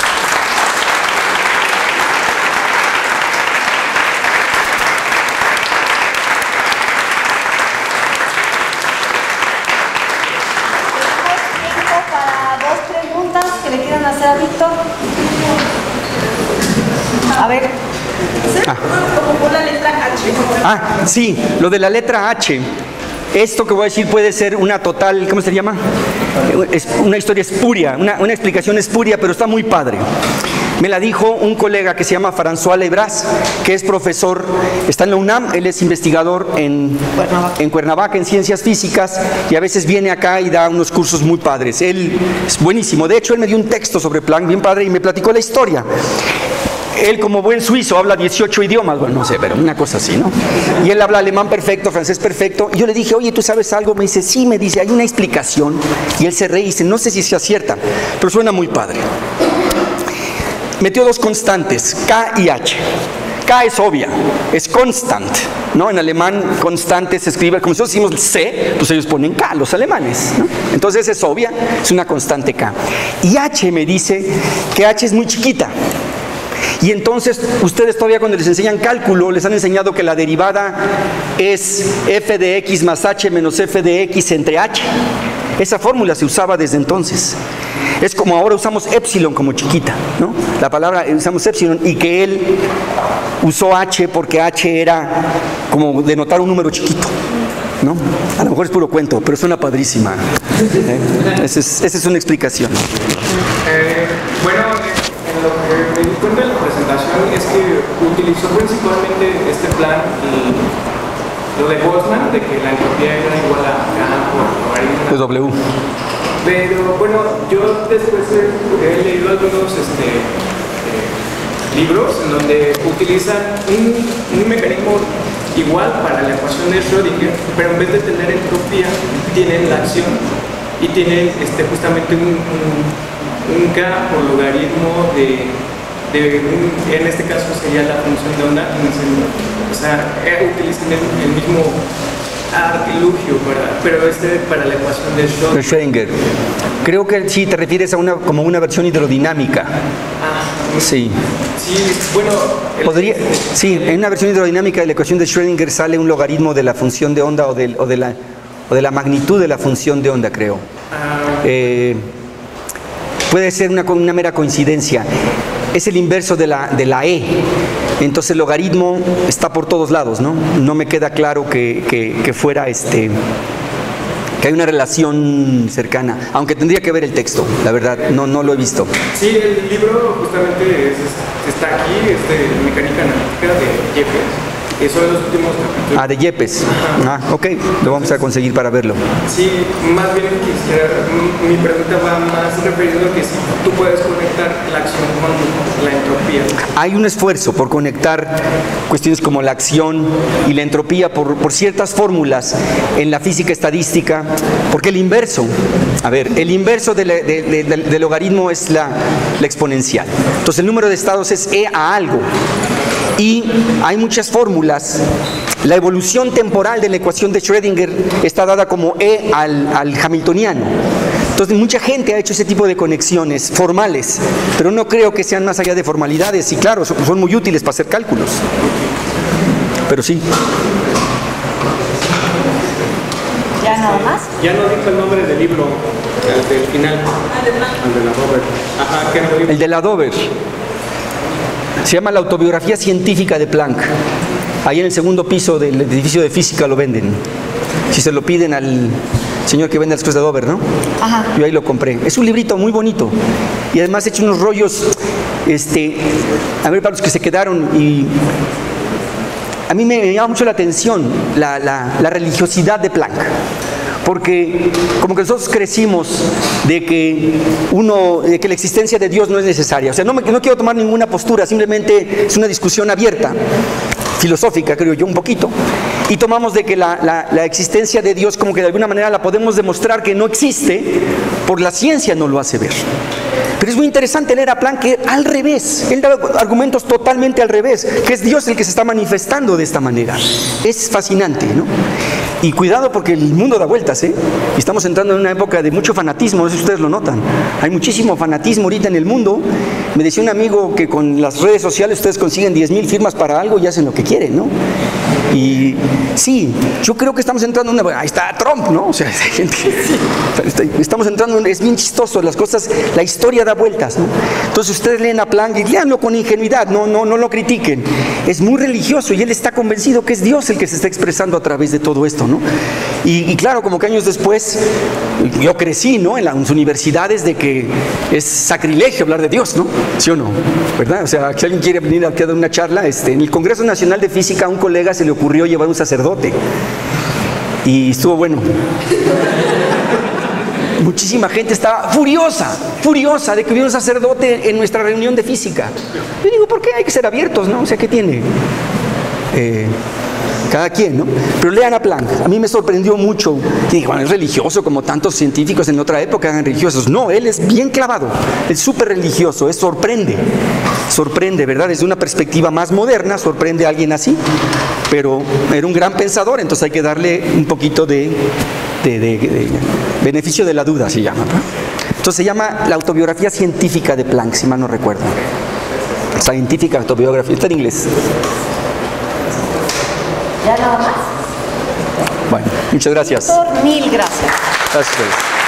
A ver. Ah. Como la letra H. Ah, sí, lo de la letra H. Esto que voy a decir puede ser una total, ¿cómo se llama? Es una historia espuria, una, una explicación espuria, pero está muy padre. Me la dijo un colega que se llama François Lebras, que es profesor, está en la UNAM, él es investigador en Cuernavaca. en Cuernavaca, en ciencias físicas, y a veces viene acá y da unos cursos muy padres. Él es buenísimo. De hecho, él me dio un texto sobre Planck bien padre y me platicó la historia. Él, como buen suizo, habla dieciocho idiomas, bueno, no sé, pero una cosa así, ¿no? Y él habla alemán perfecto, francés perfecto, y yo le dije, oye, ¿tú sabes algo? Me dice, sí, me dice, hay una explicación, y él se ríe y dice, no sé si sea cierta, pero suena muy padre. Metió dos constantes, K y H. K es obvia, es constant, ¿no? En alemán, constante se escribe, como nosotros decimos C, pues ellos ponen K, los alemanes, ¿no? Entonces es obvia, es una constante K. Y H me dice que H es muy chiquita. Y entonces ustedes todavía cuando les enseñan cálculo les han enseñado que la derivada es f de x más h menos f de x entre h. Esa fórmula se usaba desde entonces. Es como ahora usamos epsilon como chiquita, ¿no? La palabra usamos epsilon, y que él usó h porque h era como denotar un número chiquito, ¿no? A lo mejor es puro cuento, pero suena padrísima. ¿Eh? Esa es, esa es una explicación. Eh, bueno, lo que me di cuenta de la presentación es que utilizó principalmente este plan y lo de Boltzmann, de que la entropía era igual a K por logaritmo de W. Pero bueno, yo después he, he leído algunos este, eh, libros en donde utilizan un, un mecanismo igual para la ecuación de Schrödinger, pero en vez de tener entropía, tienen la acción y tienen este, justamente un, un un K por logaritmo de, de un, en este caso sería la función de onda, o sea, utilizan el, el mismo artilugio, para, pero este para la ecuación de Schrödinger. Schrödinger. Creo que sí te refieres a una como una versión hidrodinámica. Ah. Sí. Sí, bueno... el- Podría, sí, en una versión hidrodinámica de la ecuación de Schrödinger sale un logaritmo de la función de onda o de, o de, la, o de la magnitud de la función de onda, creo. Ah, Eh, puede ser una, una mera coincidencia. Es el inverso de la, de la E. Entonces el logaritmo está por todos lados, ¿no? No me queda claro que, que, que fuera este... que hay una relación cercana, aunque tendría que ver el texto, la verdad, no, no lo he visto. sí, el libro justamente es- está aquí, es de Mecánica Analítica de Yepes. Eso es los últimos capítulos. Ah, de Yepes. Ah, ok, lo vamos a conseguir para verlo. Sí, más bien quisiera, m- mi pregunta va más referido a que si tú puedes conectar la acción con la entropía. Hay un esfuerzo por conectar cuestiones como la acción y la entropía por, por ciertas fórmulas en la física estadística, porque el inverso, a ver, el inverso del, de- de- del- del logaritmo es la, la exponencial. Entonces el número de estados es E a algo. Y hay muchas fórmulas. La evolución temporal de la ecuación de Schrödinger está dada como E al, al hamiltoniano. Entonces mucha gente ha hecho ese tipo de conexiones formales, pero no creo que sean más allá de formalidades. Y claro, son, son muy útiles para hacer cálculos. Pero sí. ¿Ya nada más? Ya no dijo el nombre del libro, el del final. El de la Robert. Ajá, ¿qué era el libro? El de la Dover. Se llama La autobiografía científica de Planck. Ahí en el segundo piso del edificio de física lo venden. Si se lo piden al señor que vende las cosas de Dover, ¿no? Ajá. Yo ahí lo compré. Es un librito muy bonito. Y además he hecho unos rollos, este, a ver, para los que se quedaron, y a mí me llama mucho la atención la, la, la religiosidad de Planck. Porque como que nosotros crecimos de que uno, de que la existencia de Dios no es necesaria. O sea, no, me, no quiero tomar ninguna postura, simplemente es una discusión abierta, filosófica, creo yo, un poquito. Y tomamos de que la, la, la existencia de Dios como que de alguna manera la podemos demostrar que no existe, por la ciencia no lo hace ver. Pero es muy interesante leer a Planck que al revés, él da argumentos totalmente al revés, que es Dios el que se está manifestando de esta manera. Es fascinante, ¿no? Y cuidado porque el mundo da vueltas, ¿eh? Y estamos entrando en una época de mucho fanatismo, no sé si ustedes lo notan. Hay muchísimo fanatismo ahorita en el mundo. Me decía un amigo que con las redes sociales ustedes consiguen diez mil firmas para algo y hacen lo que quieren, ¿no? Y sí, yo creo que estamos entrando en una... Ahí está Trump, ¿no? O sea, hay gente... Estamos entrando en... Es bien chistoso, las cosas... La historia da vueltas, ¿no? Entonces ustedes leen a Planck y léanlo con ingenuidad, no, no, no lo critiquen. Es muy religioso y él está convencido que es Dios el que se está expresando a través de todo esto, ¿no? Y, y claro, como que años después, yo crecí, ¿no? En las universidades de que es sacrilegio hablar de Dios, ¿no? ¿Sí o no? ¿Verdad? O sea, si alguien quiere venir aquí a dar una charla, este, en el Congreso Nacional de Física a un colega se le ocurrió llevar un sacerdote. Y estuvo bueno. Muchísima gente estaba furiosa, furiosa de que hubiera un sacerdote en nuestra reunión de física. Yo digo, ¿por qué? Hay que ser abiertos, ¿no? O sea, ¿qué tiene? Eh, cada quien, ¿no? Pero lean a Planck. A mí me sorprendió mucho. Y dije, bueno, es religioso como tantos científicos en otra época eran religiosos. No, él es bien clavado, es súper religioso, es sorprende. Sorprende, ¿verdad? Desde una perspectiva más moderna, sorprende a alguien así. Pero era un gran pensador, entonces hay que darle un poquito de... De, de, de beneficio de la duda se llama, ¿no? Entonces se llama La autobiografía científica de Planck, si mal no recuerdo. Scientific Autobiography, está en inglés. ¿Ya nada más? Bueno, muchas gracias. Doctor, mil gracias. Gracias a ustedes.